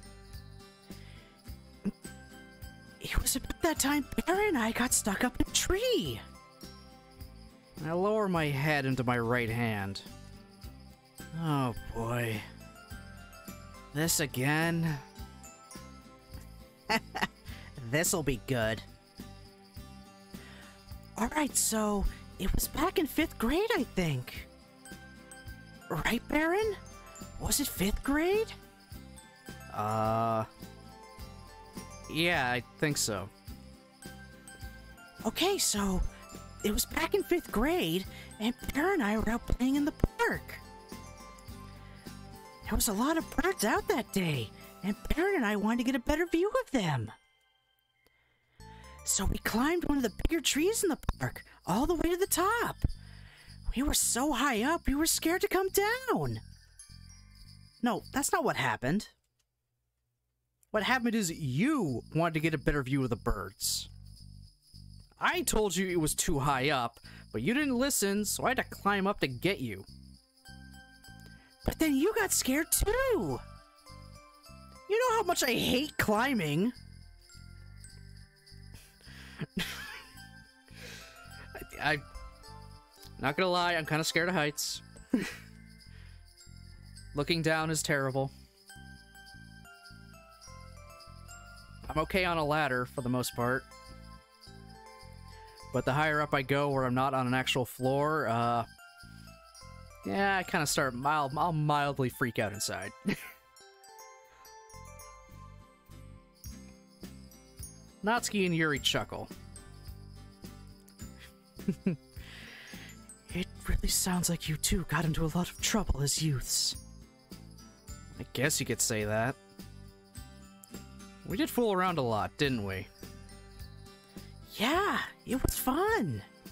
It was about that time Baron and I got stuck up in a tree. I lower my head into my right hand. Oh boy. This again? This'll be good. Alright, so it was back in 5th grade, I think. Right, Baron? Was it 5th grade? Yeah, I think so. Okay, so it was back in 5th grade, and Baron and I were out playing in the park. There was a lot of birds out that day, and Baron and I wanted to get a better view of them. So we climbed one of the bigger trees in the park, all the way to the top. We were so high up, we were scared to come down. No, that's not what happened. What happened is you wanted to get a better view of the birds. I told you it was too high up, but you didn't listen, so I had to climb up to get you. But then you got scared too. You know how much I hate climbing. I'm not gonna lie, I'm kind of scared of heights. Looking down is terrible. I'm okay on a ladder for the most part. But the higher up I go where I'm not on an actual floor, yeah, I kind of start I'll mildly freak out inside. Natsuki and Yuri chuckle. It really sounds like you two got into a lot of trouble as youths. I guess you could say that. We did fool around a lot, didn't we? Yeah, it was fun.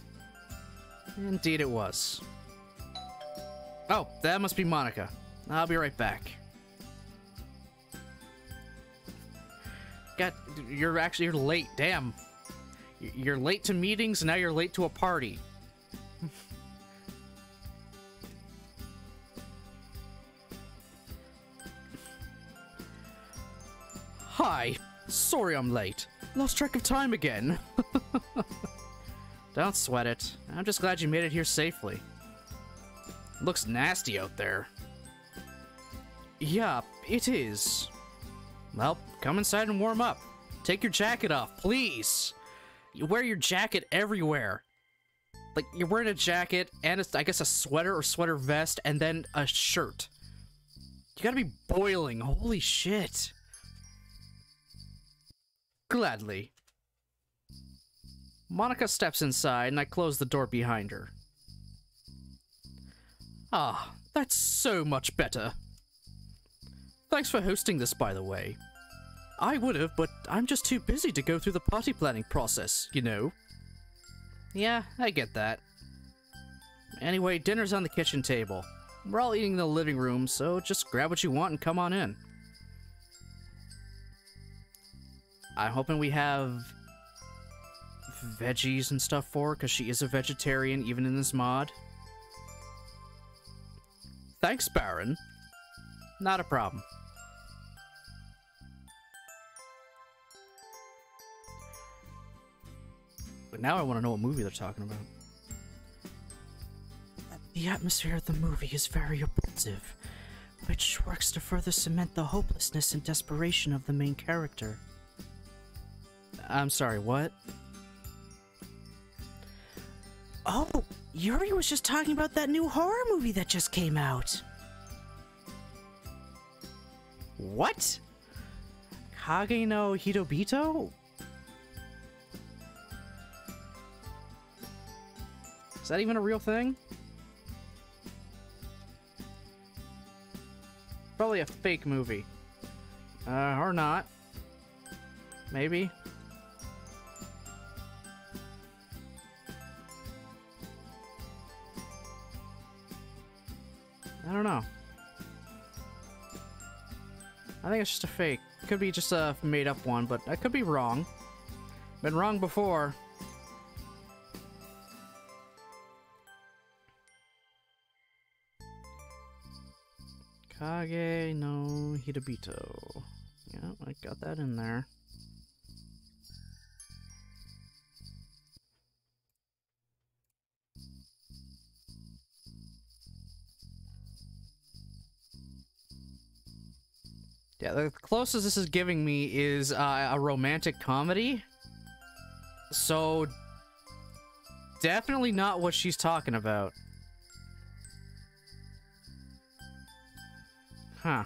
Indeed it was. Oh, that must be Monica. I'll be right back. God, you're late. Damn. You're late to meetings, and now you're late to a party. Hi. Sorry I'm late. Lost track of time again. Don't sweat it. I'm just glad you made it here safely. Looks nasty out there. Yeah, it is. Well, come inside and warm up. Take your jacket off, please. You wear your jacket everywhere. Like, you're wearing a jacket and, I guess, a sweater or sweater vest and then a shirt. You gotta be boiling. Holy shit. Gladly. Monica steps inside and I close the door behind her. Ah, that's so much better. Thanks for hosting this, by the way. I would've, but I'm just too busy to go through the party planning process, you know. Yeah, I get that. Anyway, dinner's on the kitchen table. We're all eating in the living room, so just grab what you want and come on in. I'm hoping we have veggies and stuff for her, because she is a vegetarian, even in this mod. Thanks, Baron. Not a problem. But now I want to know what movie they're talking about. The atmosphere of the movie is very oppressive, which works to further cement the hopelessness and desperation of the main character. I'm sorry, what? Oh, Yuri was just talking about that new horror movie that just came out. What? Kage no Hitobito? Is that even a real thing? Probably a fake movie. Or not. Maybe. I don't know. I think it's just a fake. Could be just a made-up one, but I could be wrong. Been wrong before. Kage no Hitobito. Yeah, I got that in there. Yeah, the closest this is giving me is a romantic comedy. So, definitely not what she's talking about. Huh.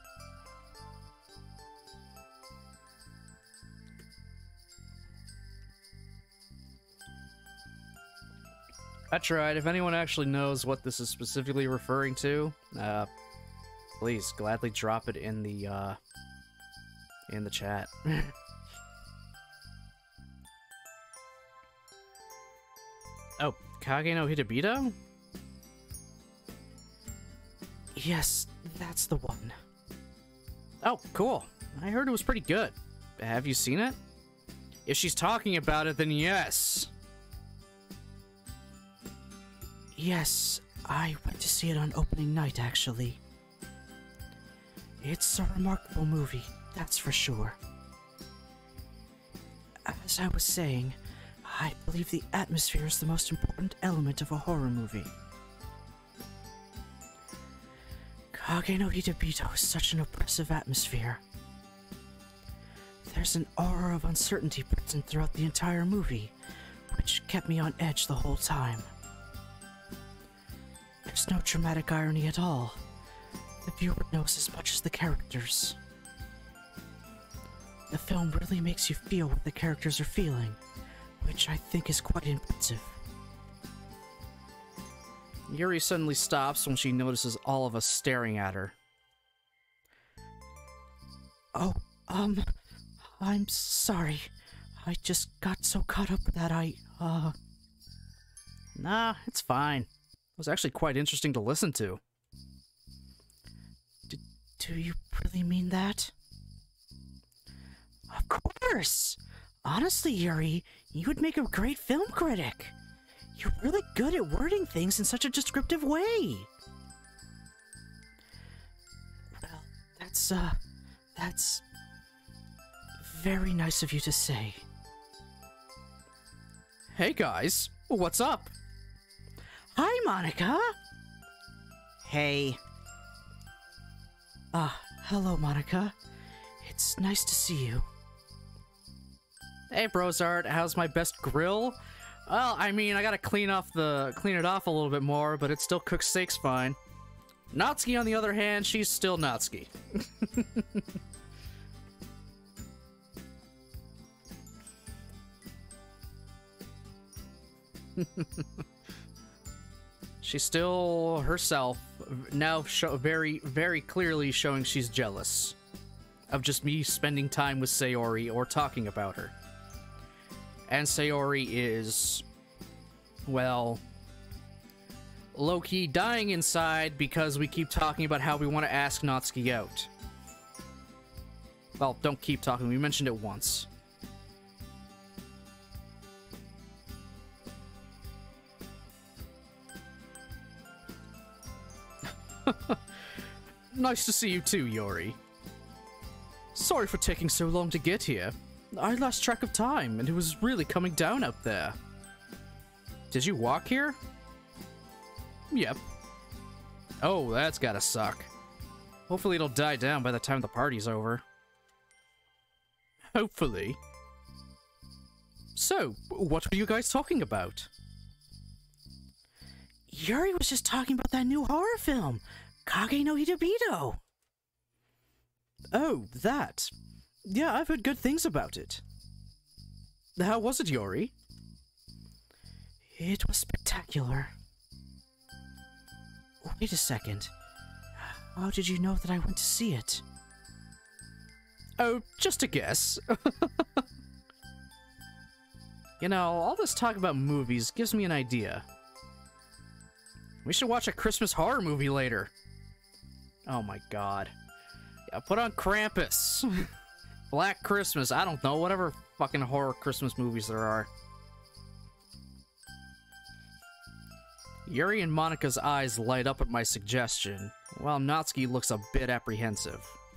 I tried. If anyone actually knows what this is specifically referring to, please gladly drop it in the chat. Oh, Kage no Hitobito? Yes, that's the one. Oh, cool. I heard it was pretty good. Have you seen it? If she's talking about it, then yes. Yes, I went to see it on opening night, actually. It's a remarkable movie, that's for sure. As I was saying, I believe the atmosphere is the most important element of a horror movie. Kage no Hitobito is such an oppressive atmosphere. There's an aura of uncertainty present throughout the entire movie, which kept me on edge the whole time. There's no dramatic irony at all. The viewer knows as much as the characters. The film really makes you feel what the characters are feeling, which I think is quite impressive. Yuri suddenly stops when she notices all of us staring at her. Oh, I'm sorry. I just got so caught up that Nah, it's fine. It was actually quite interesting to listen to. Do you really mean that? Of course! Honestly, Yuri, you would make a great film critic. You're really good at wording things in such a descriptive way. Well, that's very nice of you to say. Hey guys, what's up? Hi, Monica! Hey. Hello, Monica. It's nice to see you. Hey Brozart, how's my best grill? Well, I mean, I gotta clean it off a little bit more, but it still cooks steaks fine. Natsuki, on the other hand, she's still Natsuki. She's still herself, now very, very clearly showing she's jealous of just me spending time with Sayori or talking about her. And Sayori is, well, low-key dying inside because we keep talking about how we want to ask Natsuki out. Well, don't keep talking, we mentioned it once. Nice to see you too, Yori. Sorry for taking so long to get here. I lost track of time, and it was really coming down out there. Did you walk here? Yep. Oh, that's gotta suck. Hopefully it'll die down by the time the party's over. Hopefully. So, what were you guys talking about? Yuri was just talking about that new horror film, Kage no Hitobito. Oh, that. Yeah, I've heard good things about it. How was it, Yori? It was spectacular. Wait a second. How did you know that I went to see it? Oh, just a guess. You know, all this talk about movies gives me an idea. We should watch a Christmas horror movie later. Oh my god. Yeah, put on Krampus. Black Christmas, I don't know, whatever fucking horror Christmas movies there are. Yuri and Monica's eyes light up at my suggestion, while Natsuki looks a bit apprehensive.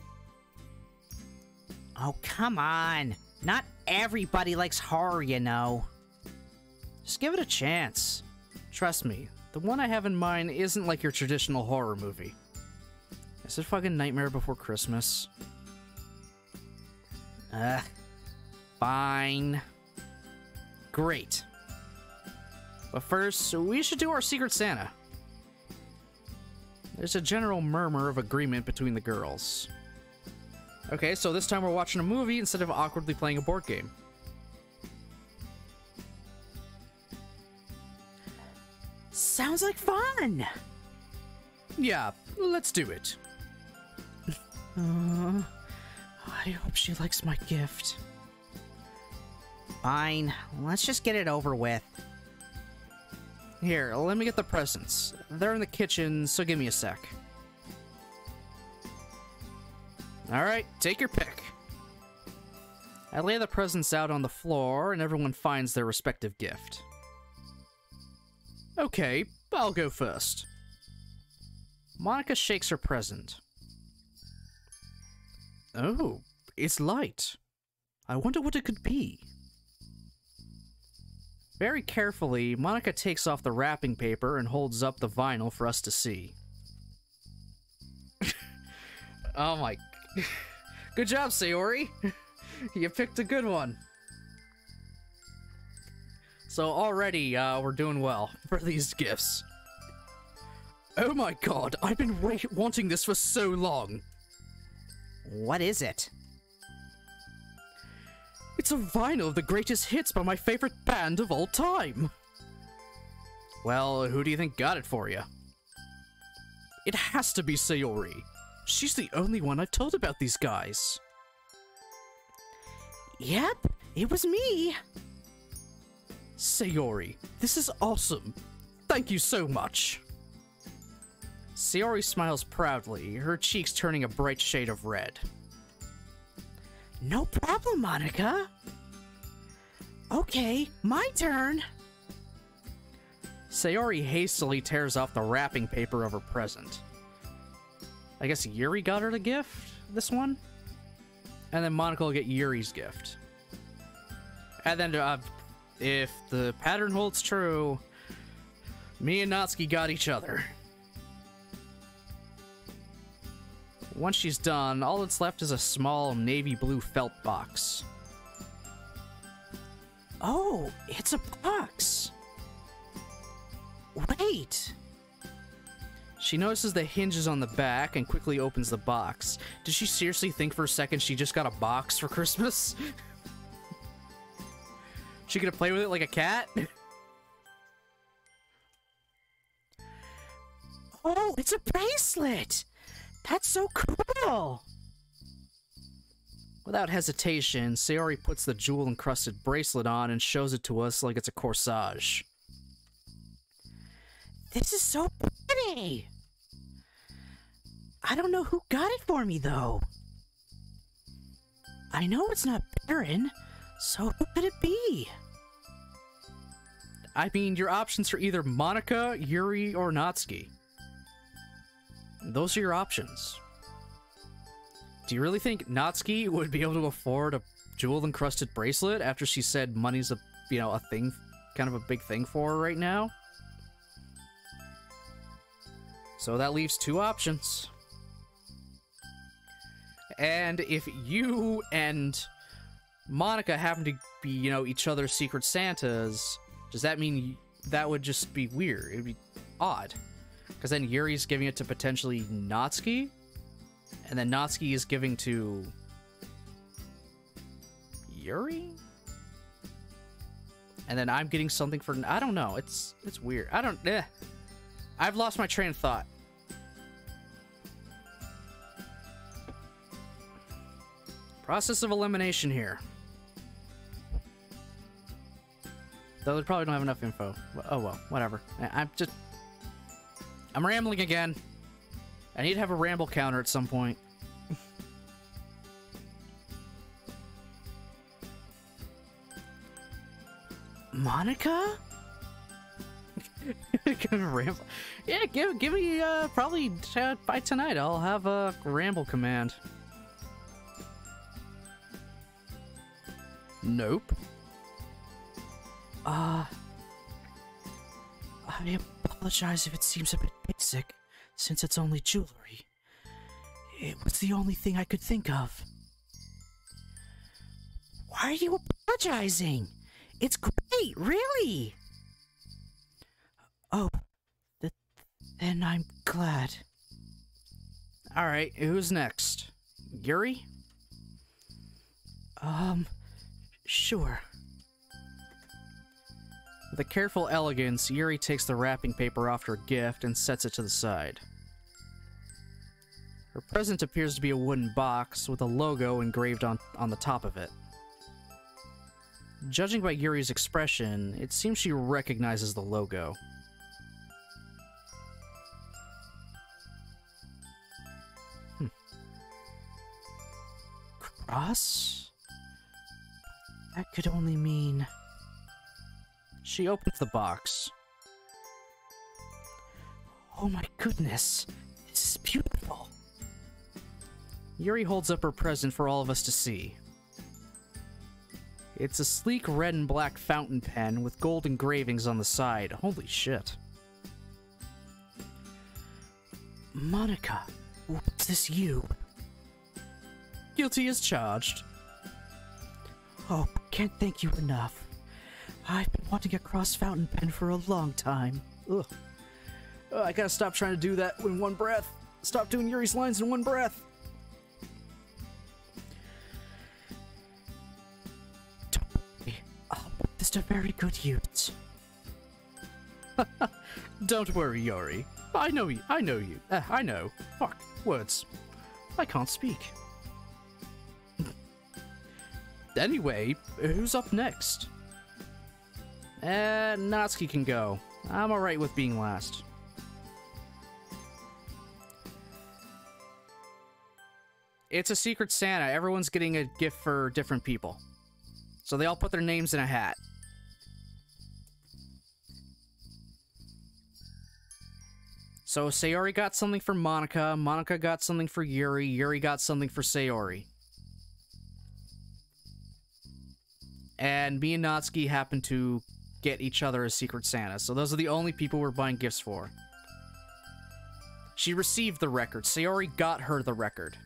Oh, come on. Not everybody likes horror, you know. Just give it a chance. Trust me, the one I have in mind isn't like your traditional horror movie. Is it fucking Nightmare Before Christmas? Fine. Great. But first, we should do our Secret Santa. There's a general murmur of agreement between the girls. Okay, so this time we're watching a movie instead of awkwardly playing a board game. Sounds like fun! Yeah, let's do it. I hope she likes my gift. Fine, let's just get it over with. Here, let me get the presents. They're in the kitchen, so give me a sec. Alright, take your pick. I lay the presents out on the floor, and everyone finds their respective gift. Okay, I'll go first. Monica shakes her present. Oh, it's light. I wonder what it could be. Very carefully, Monica takes off the wrapping paper and holds up the vinyl for us to see. Oh my... Good job, Sayori! You picked a good one. So already, we're doing well for these gifts. Oh my god, I've been wanting this for so long. What is it? It's a vinyl of the greatest hits by my favorite band of all time. Well, who do you think got it for you? It has to be Sayori. She's the only one I've told about these guys. Yep, it was me. Sayori, this is awesome. Thank you so much. Sayori smiles proudly, her cheeks turning a bright shade of red. No problem, Monica. Okay, my turn. Sayori hastily tears off the wrapping paper of her present. I guess Yuri got her the gift, this one? And then Monica will get Yuri's gift. And then, if the pattern holds true, me and Natsuki got each other. Once she's done, all that's left is a small navy blue felt box. Oh, it's a box. Wait. She notices the hinges on the back and quickly opens the box. Did she seriously think for a second she just got a box for Christmas? She gonna play with it like a cat? Oh, it's a bracelet. That's so cool. Without hesitation, Sayori puts the jewel-encrusted bracelet on and shows it to us like it's a corsage. This is so pretty. I don't know who got it for me, though. I know it's not Baron, so who could it be? I mean, your options are either Monica, Yuri, or Natsuki. Those are your options. Do you really think Natsuki would be able to afford a jewel-encrusted bracelet after she said money's a, you know, a thing, kind of a big thing for her right now? So that leaves two options. And if you and Monica happen to be, you know, each other's secret Santas, does that mean that would just be weird? It'd be odd. Because then Yuri's giving it to potentially Natsuki, and then Natsuki is giving to Yuri? And then I'm getting something for... I don't know. It's weird. I've lost my train of thought. Process of elimination here. Though they probably don't have enough info. Oh well, whatever. I'm rambling again. I need to have a ramble counter at some point. Monica? Ramble. Yeah, give me probably by tonight I'll have a ramble command. Nope. I apologize if it seems a bit basic, since it's only jewelry. It was the only thing I could think of. Why are you apologizing? It's great, really! Oh, then I'm glad. Alright, who's next? Yuri? Sure. With a careful elegance, Yuri takes the wrapping paper off her gift and sets it to the side. Her present appears to be a wooden box with a logo engraved on the top of it. Judging by Yuri's expression, it seems she recognizes the logo. Cross? That could only mean... She opens the box. Oh my goodness, this is beautiful. Yuri holds up her present for all of us to see. It's a sleek red and black fountain pen with gold engravings on the side. Holy shit. Monica, what's this you? Guilty as charged. Oh, can't thank you enough. I've been wanting a cross fountain pen for a long time. Ugh. I gotta stop trying to do that in one breath. Stop doing Yuri's lines in one breath. Don't worry, I'll put this to very good use. Don't worry, Yuri. I know you. I know you. I know. Fuck. Words. I can't speak. Anyway, who's up next? Natsuki can go. I'm alright with being last. It's a Secret Santa. Everyone's getting a gift for different people. So they all put their names in a hat. So Sayori got something for Monica, Monica got something for Yuri, Yuri got something for Sayori. And me and Natsuki happened to get each other a Secret Santa, so those are the only people we're buying gifts for. She received the record. Sayori got her the record.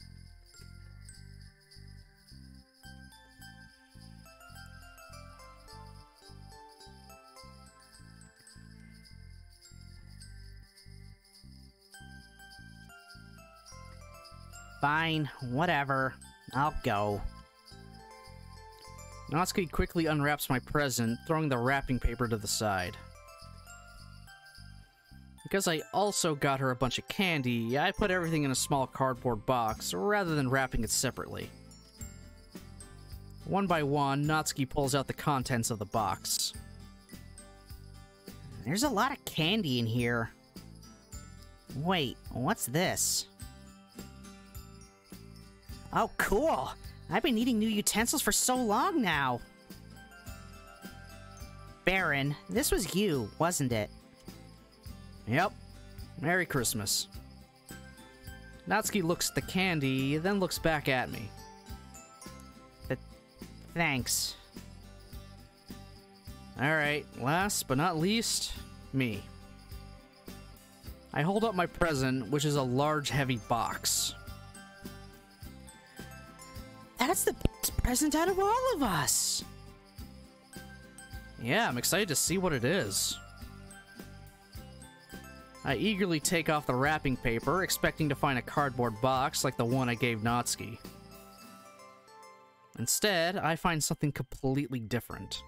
Fine, whatever. I'll go. Natsuki quickly unwraps my present, throwing the wrapping paper to the side. Because I also got her a bunch of candy, I put everything in a small cardboard box, rather than wrapping it separately. One by one, Natsuki pulls out the contents of the box. There's a lot of candy in here. Wait, what's this? Oh, cool! I've been needing new utensils for so long now! Baron, this was you, wasn't it? Yep. Merry Christmas. Natsuki looks at the candy, then looks back at me. Thanks. Alright, last but not least, me. I hold up my present, which is a large, heavy box. That's the best present out of all of us! Yeah, I'm excited to see what it is. I eagerly take off the wrapping paper, expecting to find a cardboard box like the one I gave Natsuki. Instead, I find something completely different.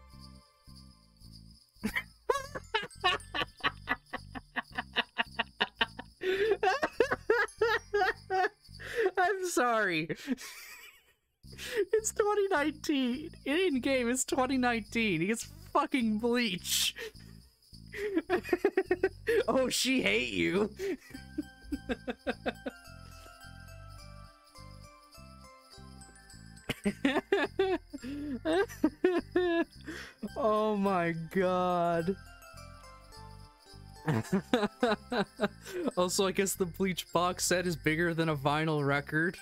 I'm sorry. It's 2019. In-game, it's 2019. He gets fucking bleach. Oh, she hate you. Oh my god. Also, I guess the Bleach box set is bigger than a vinyl record.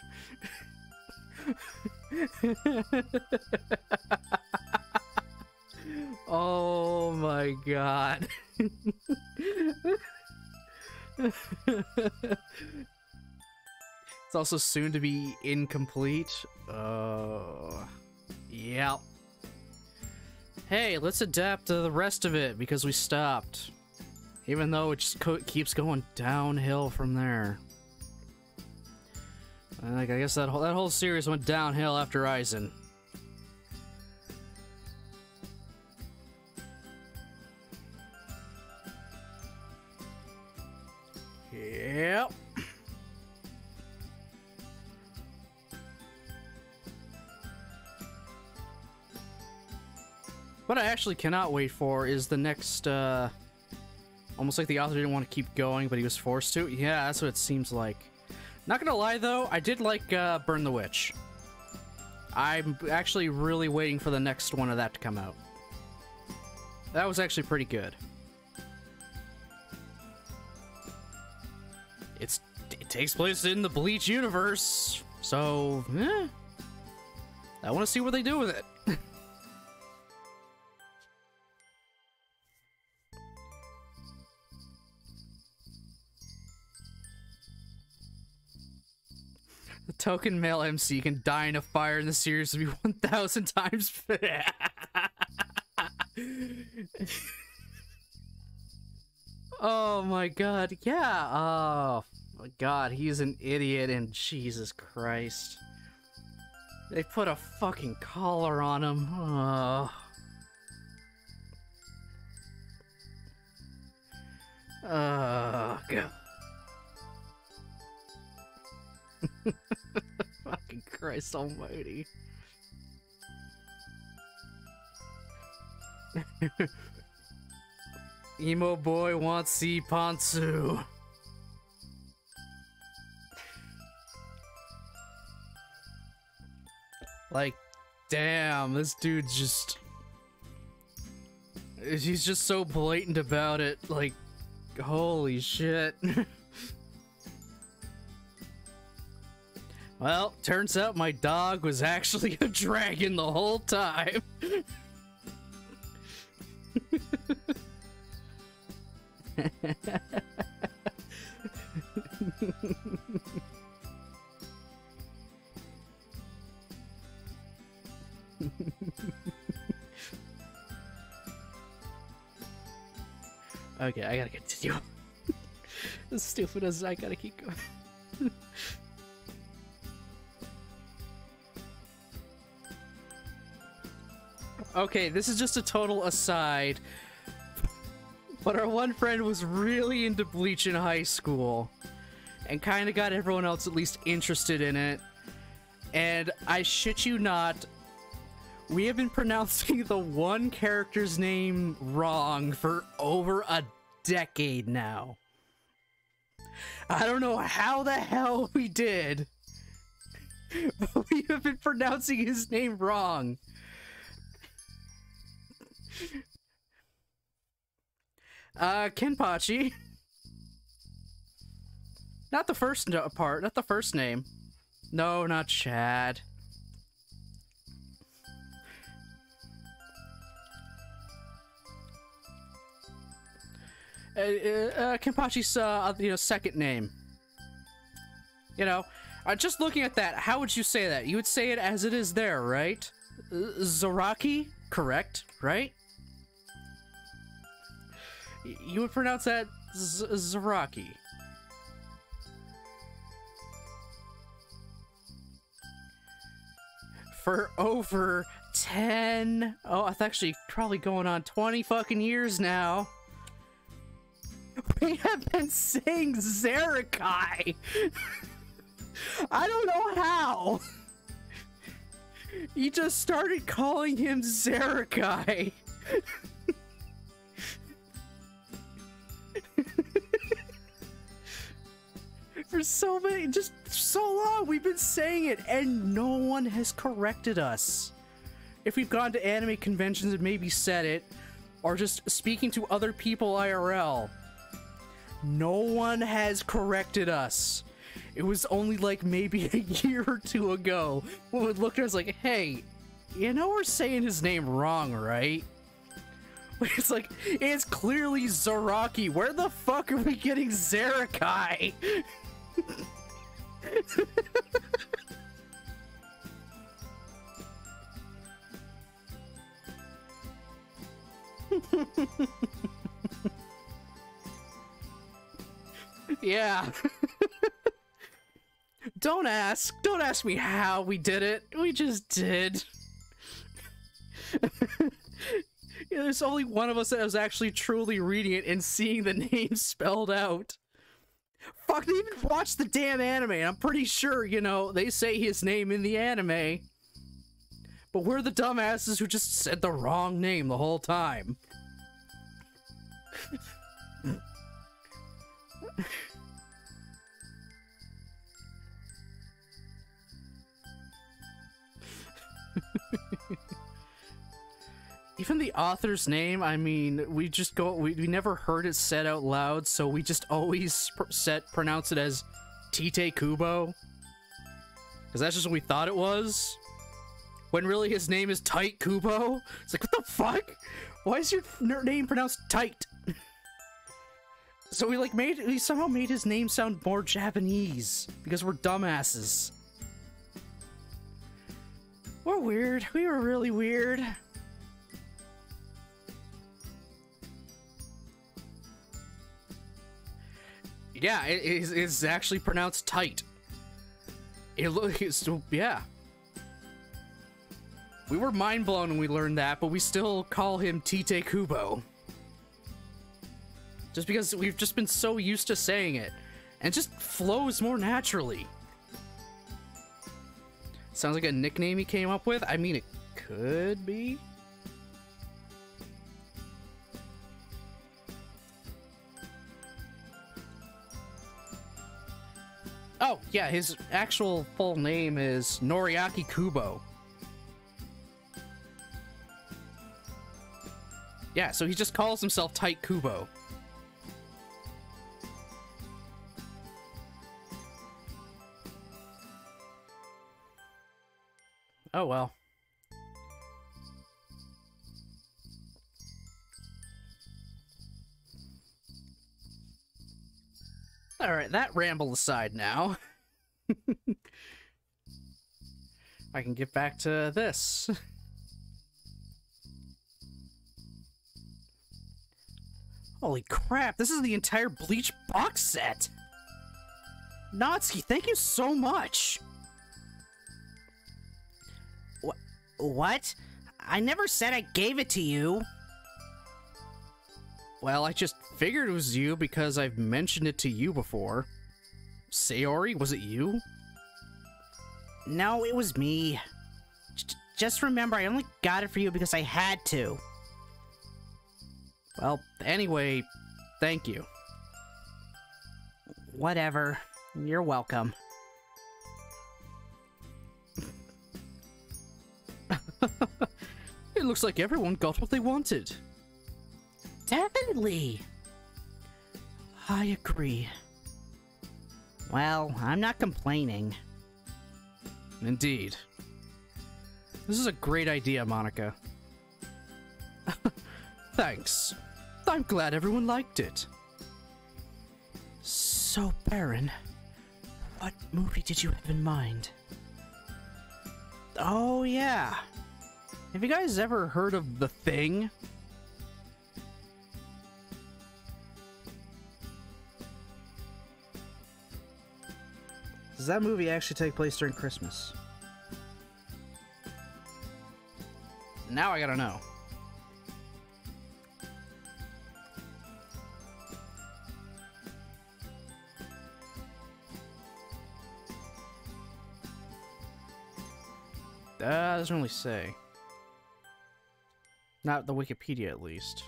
Oh my god. It's also soon to be incomplete. Yep. Hey, let's adapt to the rest of it because we stopped. Even though it just keeps going downhill from there. I guess that whole series went downhill after Aizen. Yep. What I actually cannot wait for is the next, almost like the author didn't want to keep going, but he was forced to. Yeah, that's what it seems like. Not gonna lie, though, I did like, Burn the Witch. I'm actually really waiting for the next one of that to come out. That was actually pretty good. It takes place in the Bleach universe, so, I want to see what they do with it. The token male MC can die in a fire in the series to be 1,000 times. Oh my god, yeah. Oh my god, he's an idiot, and Jesus Christ. They put a fucking collar on him. Oh. Oh god. Fucking Christ almighty. Emo boy wants see Pantsu. Like, damn, this dude's just... He's just so blatant about it, like, holy shit. Well, turns out my dog was actually a dragon the whole time. Okay, I gotta continue. As stupid as I gotta keep going. Okay, this is just a total aside, but our one friend was really into Bleach in high school and kind of got everyone else at least interested in it. And I shit you not, we have been pronouncing the one character's name wrong for over a decade now. I don't know how the hell we did, but we have been pronouncing his name wrong. Kenpachi. Not the first part, not the first name. No, not Chad. Kenpachi's, second name. You know, just looking at that, how would you say that? You would say it as it is there, right? Zaraki? Correct, right? You would pronounce that Zaraki. For over 10... Oh, it's actually probably going on 20 fucking years now. We have been saying Zerakai. I don't know how. You just started calling him Zerakai. For so long we've been saying it and no one has corrected us. If we've gone to anime conventions and maybe said it, or just speaking to other people IRL, no one has corrected us. It was only like maybe a year or two ago when we looked at us like, hey, you know we're saying his name wrong, right? It's like, it's clearly Zaraki. Where the fuck are we getting Zerakai? Yeah. Don't ask me how we did it. We just did. Yeah, there's only one of us that was actually truly reading it and seeing the name spelled out. Fuck, they even watched the damn anime. I'm pretty sure, they say his name in the anime. But we're the dumbasses who just said the wrong name the whole time. Even the author's name, I mean, we never heard it said out loud, so we just always pronounce it as Tite Kubo. Because that's just what we thought it was. When really his name is Tight Kubo. It's like, what the fuck? Why is your name pronounced Tight? So we somehow made his name sound more Japanese. Because we're dumbasses. We're weird. We were really weird. Yeah, it's actually pronounced tight. Yeah. We were mind blown when we learned that, but we still call him Tite Kubo. Just because we've just been so used to saying it. And it just flows more naturally. Sounds like a nickname he came up with? I mean, it could be. Oh, yeah, his actual full name is Noriaki Kubo. Yeah, so he just calls himself Tight Kubo. Oh well. Alright, that ramble aside now. I can get back to this. Holy crap, this is the entire Bleach box set! Natsuki, thank you so much! What? I never said I gave it to you! Well, I just figured it was you because I've mentioned it to you before. Sayori, was it you? No, it was me. Just remember, I only got it for you because I had to. Well, anyway, thank you. Whatever. You're welcome. It looks like everyone got what they wanted. Definitely. I agree. Well, I'm not complaining. Indeed. This is a great idea, Monica. Thanks. I'm glad everyone liked it. So, Baron, what movie did you have in mind? Oh, yeah. Have you guys ever heard of The Thing? Does that movie actually take place during Christmas? Now I gotta know. Doesn't really say. Not the Wikipedia, at least.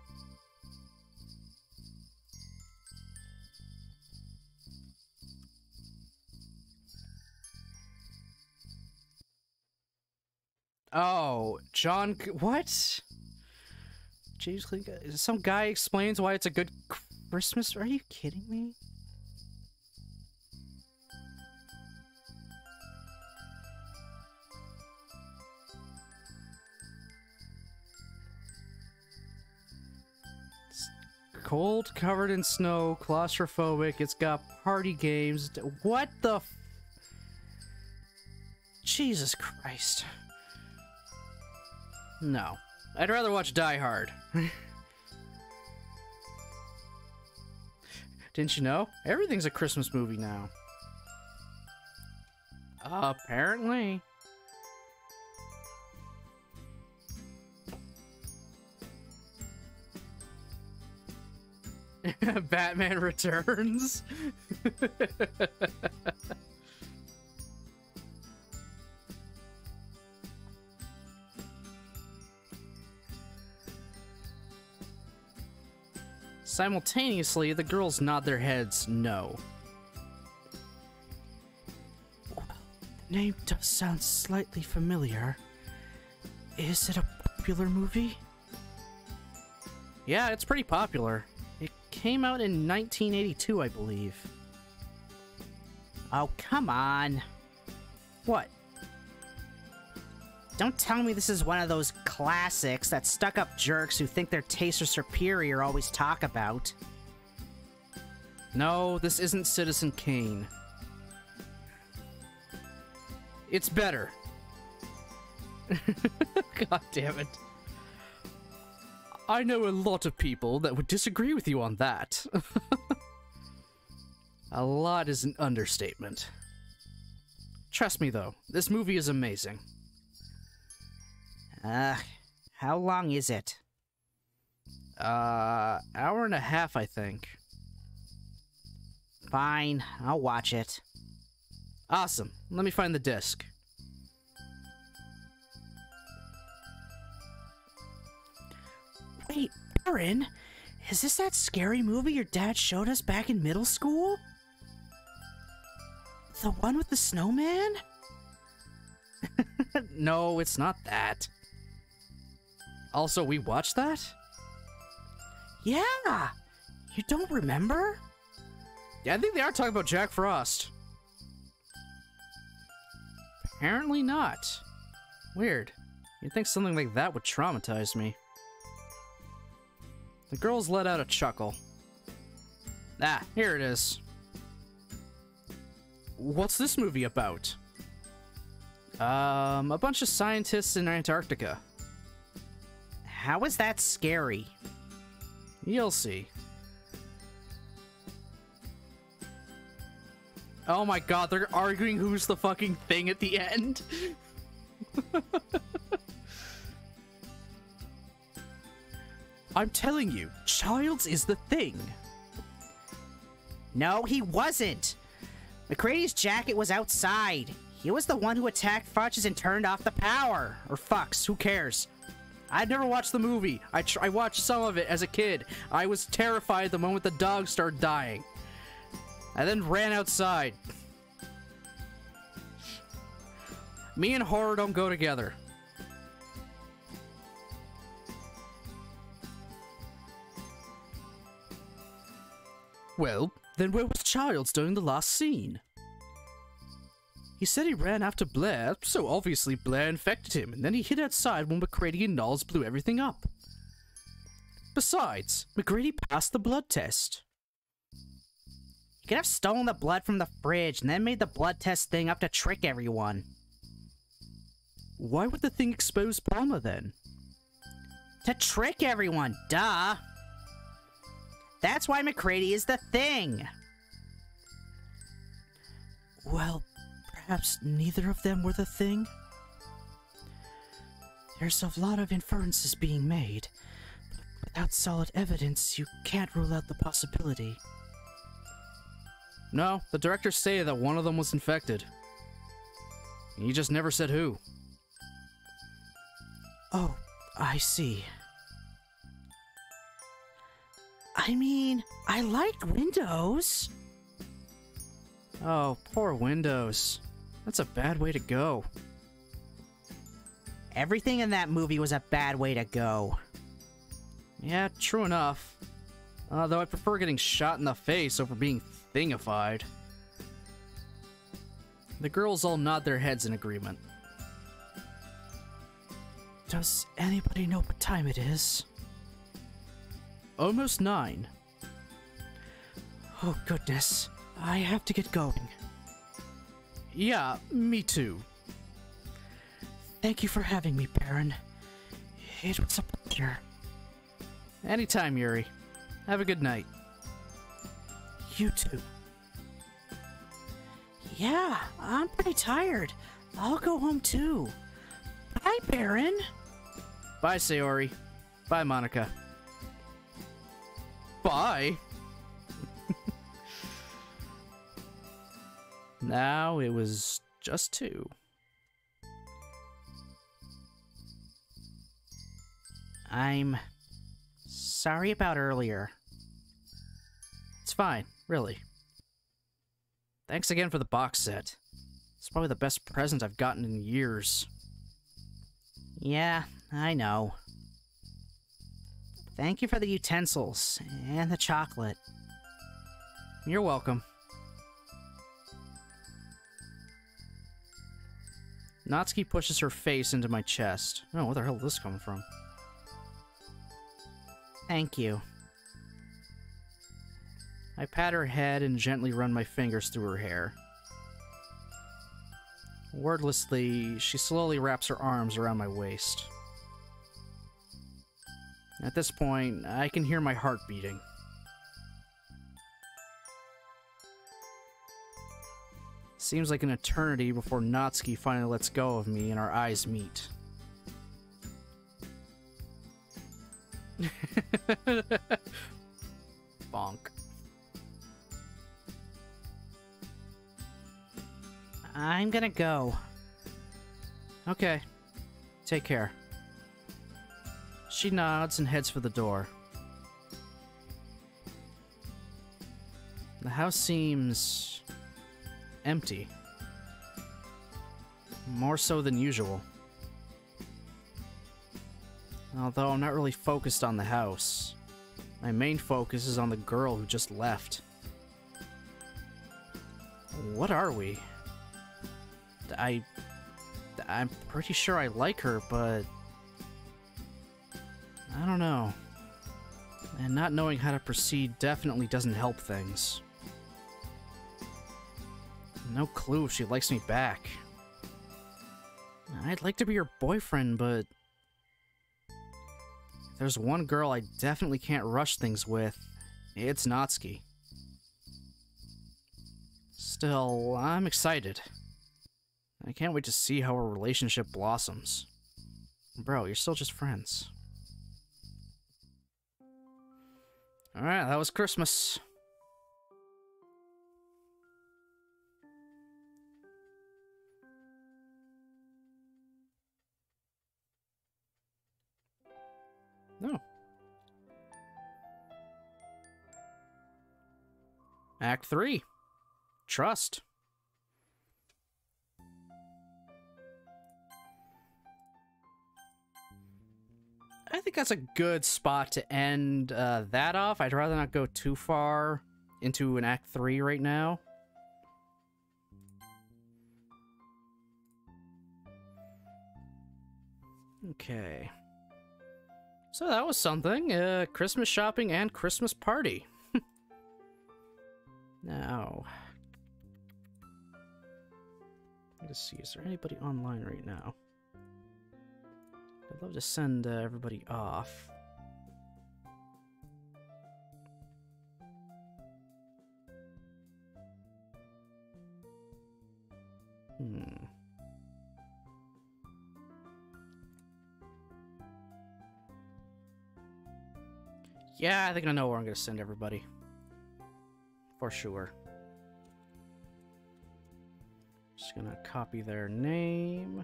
Oh, John... What? James Clean... Some guy explains why it's a good Christmas... Are you kidding me? It's cold, covered in snow, claustrophobic, it's got party games... What the... Jesus Christ. No. I'd rather watch Die Hard. Didn't you know? Everything's a Christmas movie now. Apparently. Batman Returns. Simultaneously, the girls nod their heads no. The name does sound slightly familiar. Is it a popular movie? Yeah, it's pretty popular. It came out in 1982, I believe. Oh, come on. What? Don't tell me this is one of those classics that stuck-up jerks who think their tastes are superior always talk about. No, this isn't Citizen Kane. It's better. God damn it. I know a lot of people that would disagree with you on that. A lot is an understatement. Trust me though, this movie is amazing. How long is it? Hour and a half, I think. Fine, I'll watch it. Awesome. Let me find the disc. Wait, Baron? Is this that scary movie your dad showed us back in middle school? The one with the snowman? No, it's not that. Also, we watched that? Yeah! You don't remember? Yeah, I think they are talking about Jack Frost. Apparently not. Weird. You'd think something like that would traumatize me. The girls let out a chuckle. Ah, here it is. What's this movie about? A bunch of scientists in Antarctica. How is that scary? You'll see. Oh my god, they're arguing who's the fucking thing at the end. I'm telling you, Childs is the thing. No, he wasn't. McCready's jacket was outside. He was the one who attacked Fudges and turned off the power. Or Fox, who cares? I've never watched the movie. I watched some of it as a kid. I was terrified the moment the dog started dying. I then ran outside. Me and horror don't go together. Well, then where was Childs during the last scene? He said he ran after Blair, so obviously Blair infected him, and then he hid outside when McCready and Knowles blew everything up. Besides, McCready passed the blood test. He could have stolen the blood from the fridge and then made the blood test thing up to trick everyone. Why would the thing expose Palmer then? To trick everyone, duh! That's why McCready is the thing! Well, perhaps neither of them were the thing? There's a lot of inferences being made. Without solid evidence, you can't rule out the possibility. No, the directors say that one of them was infected. He just never said who. Oh, I see. I mean, I liked Windows. Oh, poor Windows. That's a bad way to go. Everything in that movie was a bad way to go. Yeah, true enough. Though I prefer getting shot in the face over being thingified. The girls all nod their heads in agreement. Does anybody know what time it is? Almost 9. Oh goodness, I have to get going. Yeah, me too. Thank you for having me, Baron. It was a pleasure. Anytime, Yuri. Have a good night. You too. Yeah, I'm pretty tired. I'll go home too. Bye, Baron. Bye, Sayori. Bye, Monica. Bye. Now it was just 2. I'm sorry about earlier. It's fine, really. Thanks again for the box set. It's probably the best present I've gotten in years. Yeah, I know. Thank you for the utensils and the chocolate. You're welcome. Natsuki pushes her face into my chest. Oh, where the hell is this coming from? Thank you. I pat her head and gently run my fingers through her hair. Wordlessly, she slowly wraps her arms around my waist. At this point, I can hear my heart beating. Seems like an eternity before Natsuki finally lets go of me and our eyes meet. Bonk. I'm gonna go. Okay. Take care. She nods and heads for the door. The house seems empty. More so than usual. Although I'm not really focused on the house. My main focus is on the girl who just left. What are we? I'm pretty sure I like her, but I don't know. And not knowing how to proceed definitely doesn't help things. No clue if she likes me back. I'd like to be her boyfriend, but if there's one girl I definitely can't rush things with, it's Natsuki. Still, I'm excited. I can't wait to see how our relationship blossoms. Bro, you're still just friends. Alright, that was Christmas. No. Act 3. Trust. I think that's a good spot to end that off. I'd rather not go too far into an Act 3 right now. Okay. So that was something. Christmas shopping and Christmas party. Now, let's see, is there anybody online right now? I'd love to send everybody off. Yeah, I think I know where I'm going to send everybody. For sure. Just gonna copy their name.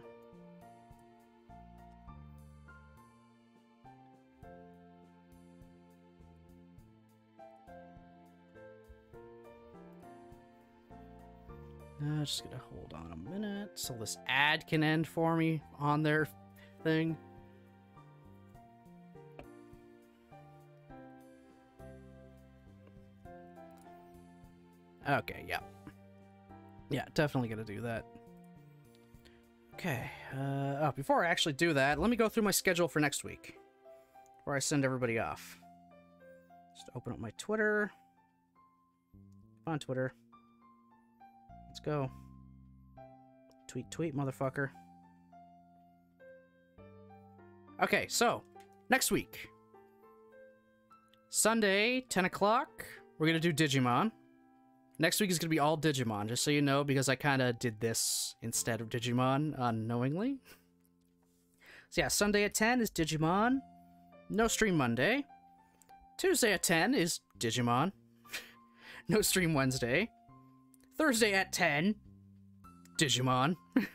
Just gonna hold on a minute so this ad can end for me on their thing. Okay, yeah. Yeah, definitely gonna do that. Okay, before I actually do that, let me go through my schedule for next week. Before I send everybody off. Just open up my Twitter. Come on, Twitter. Let's go. Tweet, tweet, motherfucker. Okay, so, next week. Sunday, 10 o'clock, we're gonna do Digimon. Next week is going to be all Digimon, just so you know, because I kind of did this instead of Digimon unknowingly. So yeah, Sunday at 10 is Digimon. No stream Monday. Tuesday at 10 is Digimon. No stream Wednesday. Thursday at 10, Digimon.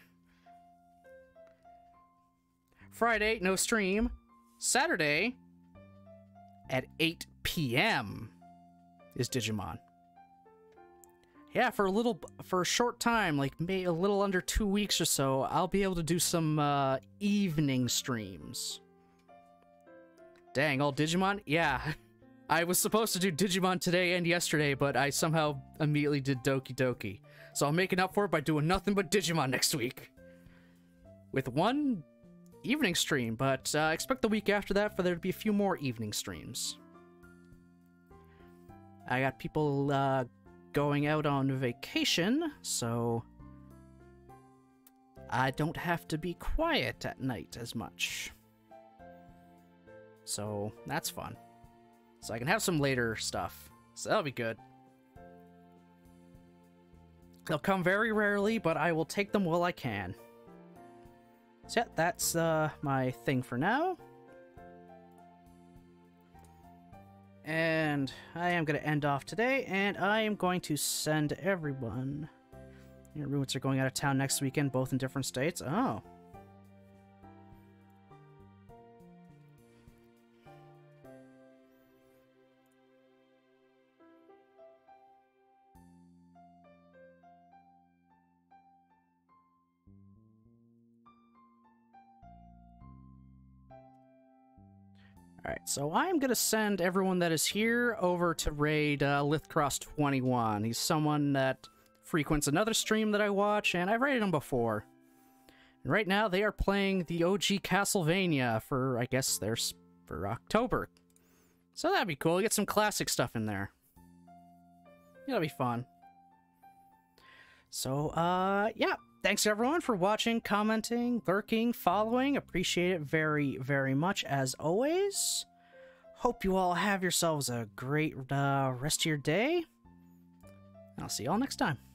Friday, no stream. Saturday at 8 p.m. is Digimon. Yeah, for a short time, like maybe a little under 2 weeks or so, I'll be able to do some evening streams. Dang, all Digimon? Yeah. I was supposed to do Digimon today and yesterday, but I somehow immediately did Doki Doki. So I'm making up for it by doing nothing but Digimon next week. With one evening stream, but expect the week after that for there to be a few more evening streams. I got people going out on vacation, so I don't have to be quiet at night as much. So that's fun. So I can have some later stuff. So that'll be good. They'll come very rarely, but I will take them while I can. So yeah, that's my thing for now. And I am going to end off today, and I am going to send everyone... Your roommates are going out of town next weekend, both in different states. Oh. Alright, so I'm gonna send everyone that is here over to raid Lithcross21. He's someone that frequents another stream that I watch, and I've raided him before. And right now, they are playing the OG Castlevania for, I guess, for October. So that'd be cool. Get some classic stuff in there. That'll be fun. So, yeah. Thanks everyone for watching, commenting, lurking, following. Appreciate it very, very much as always. Hope you all have yourselves a great rest of your day. I'll see you all next time.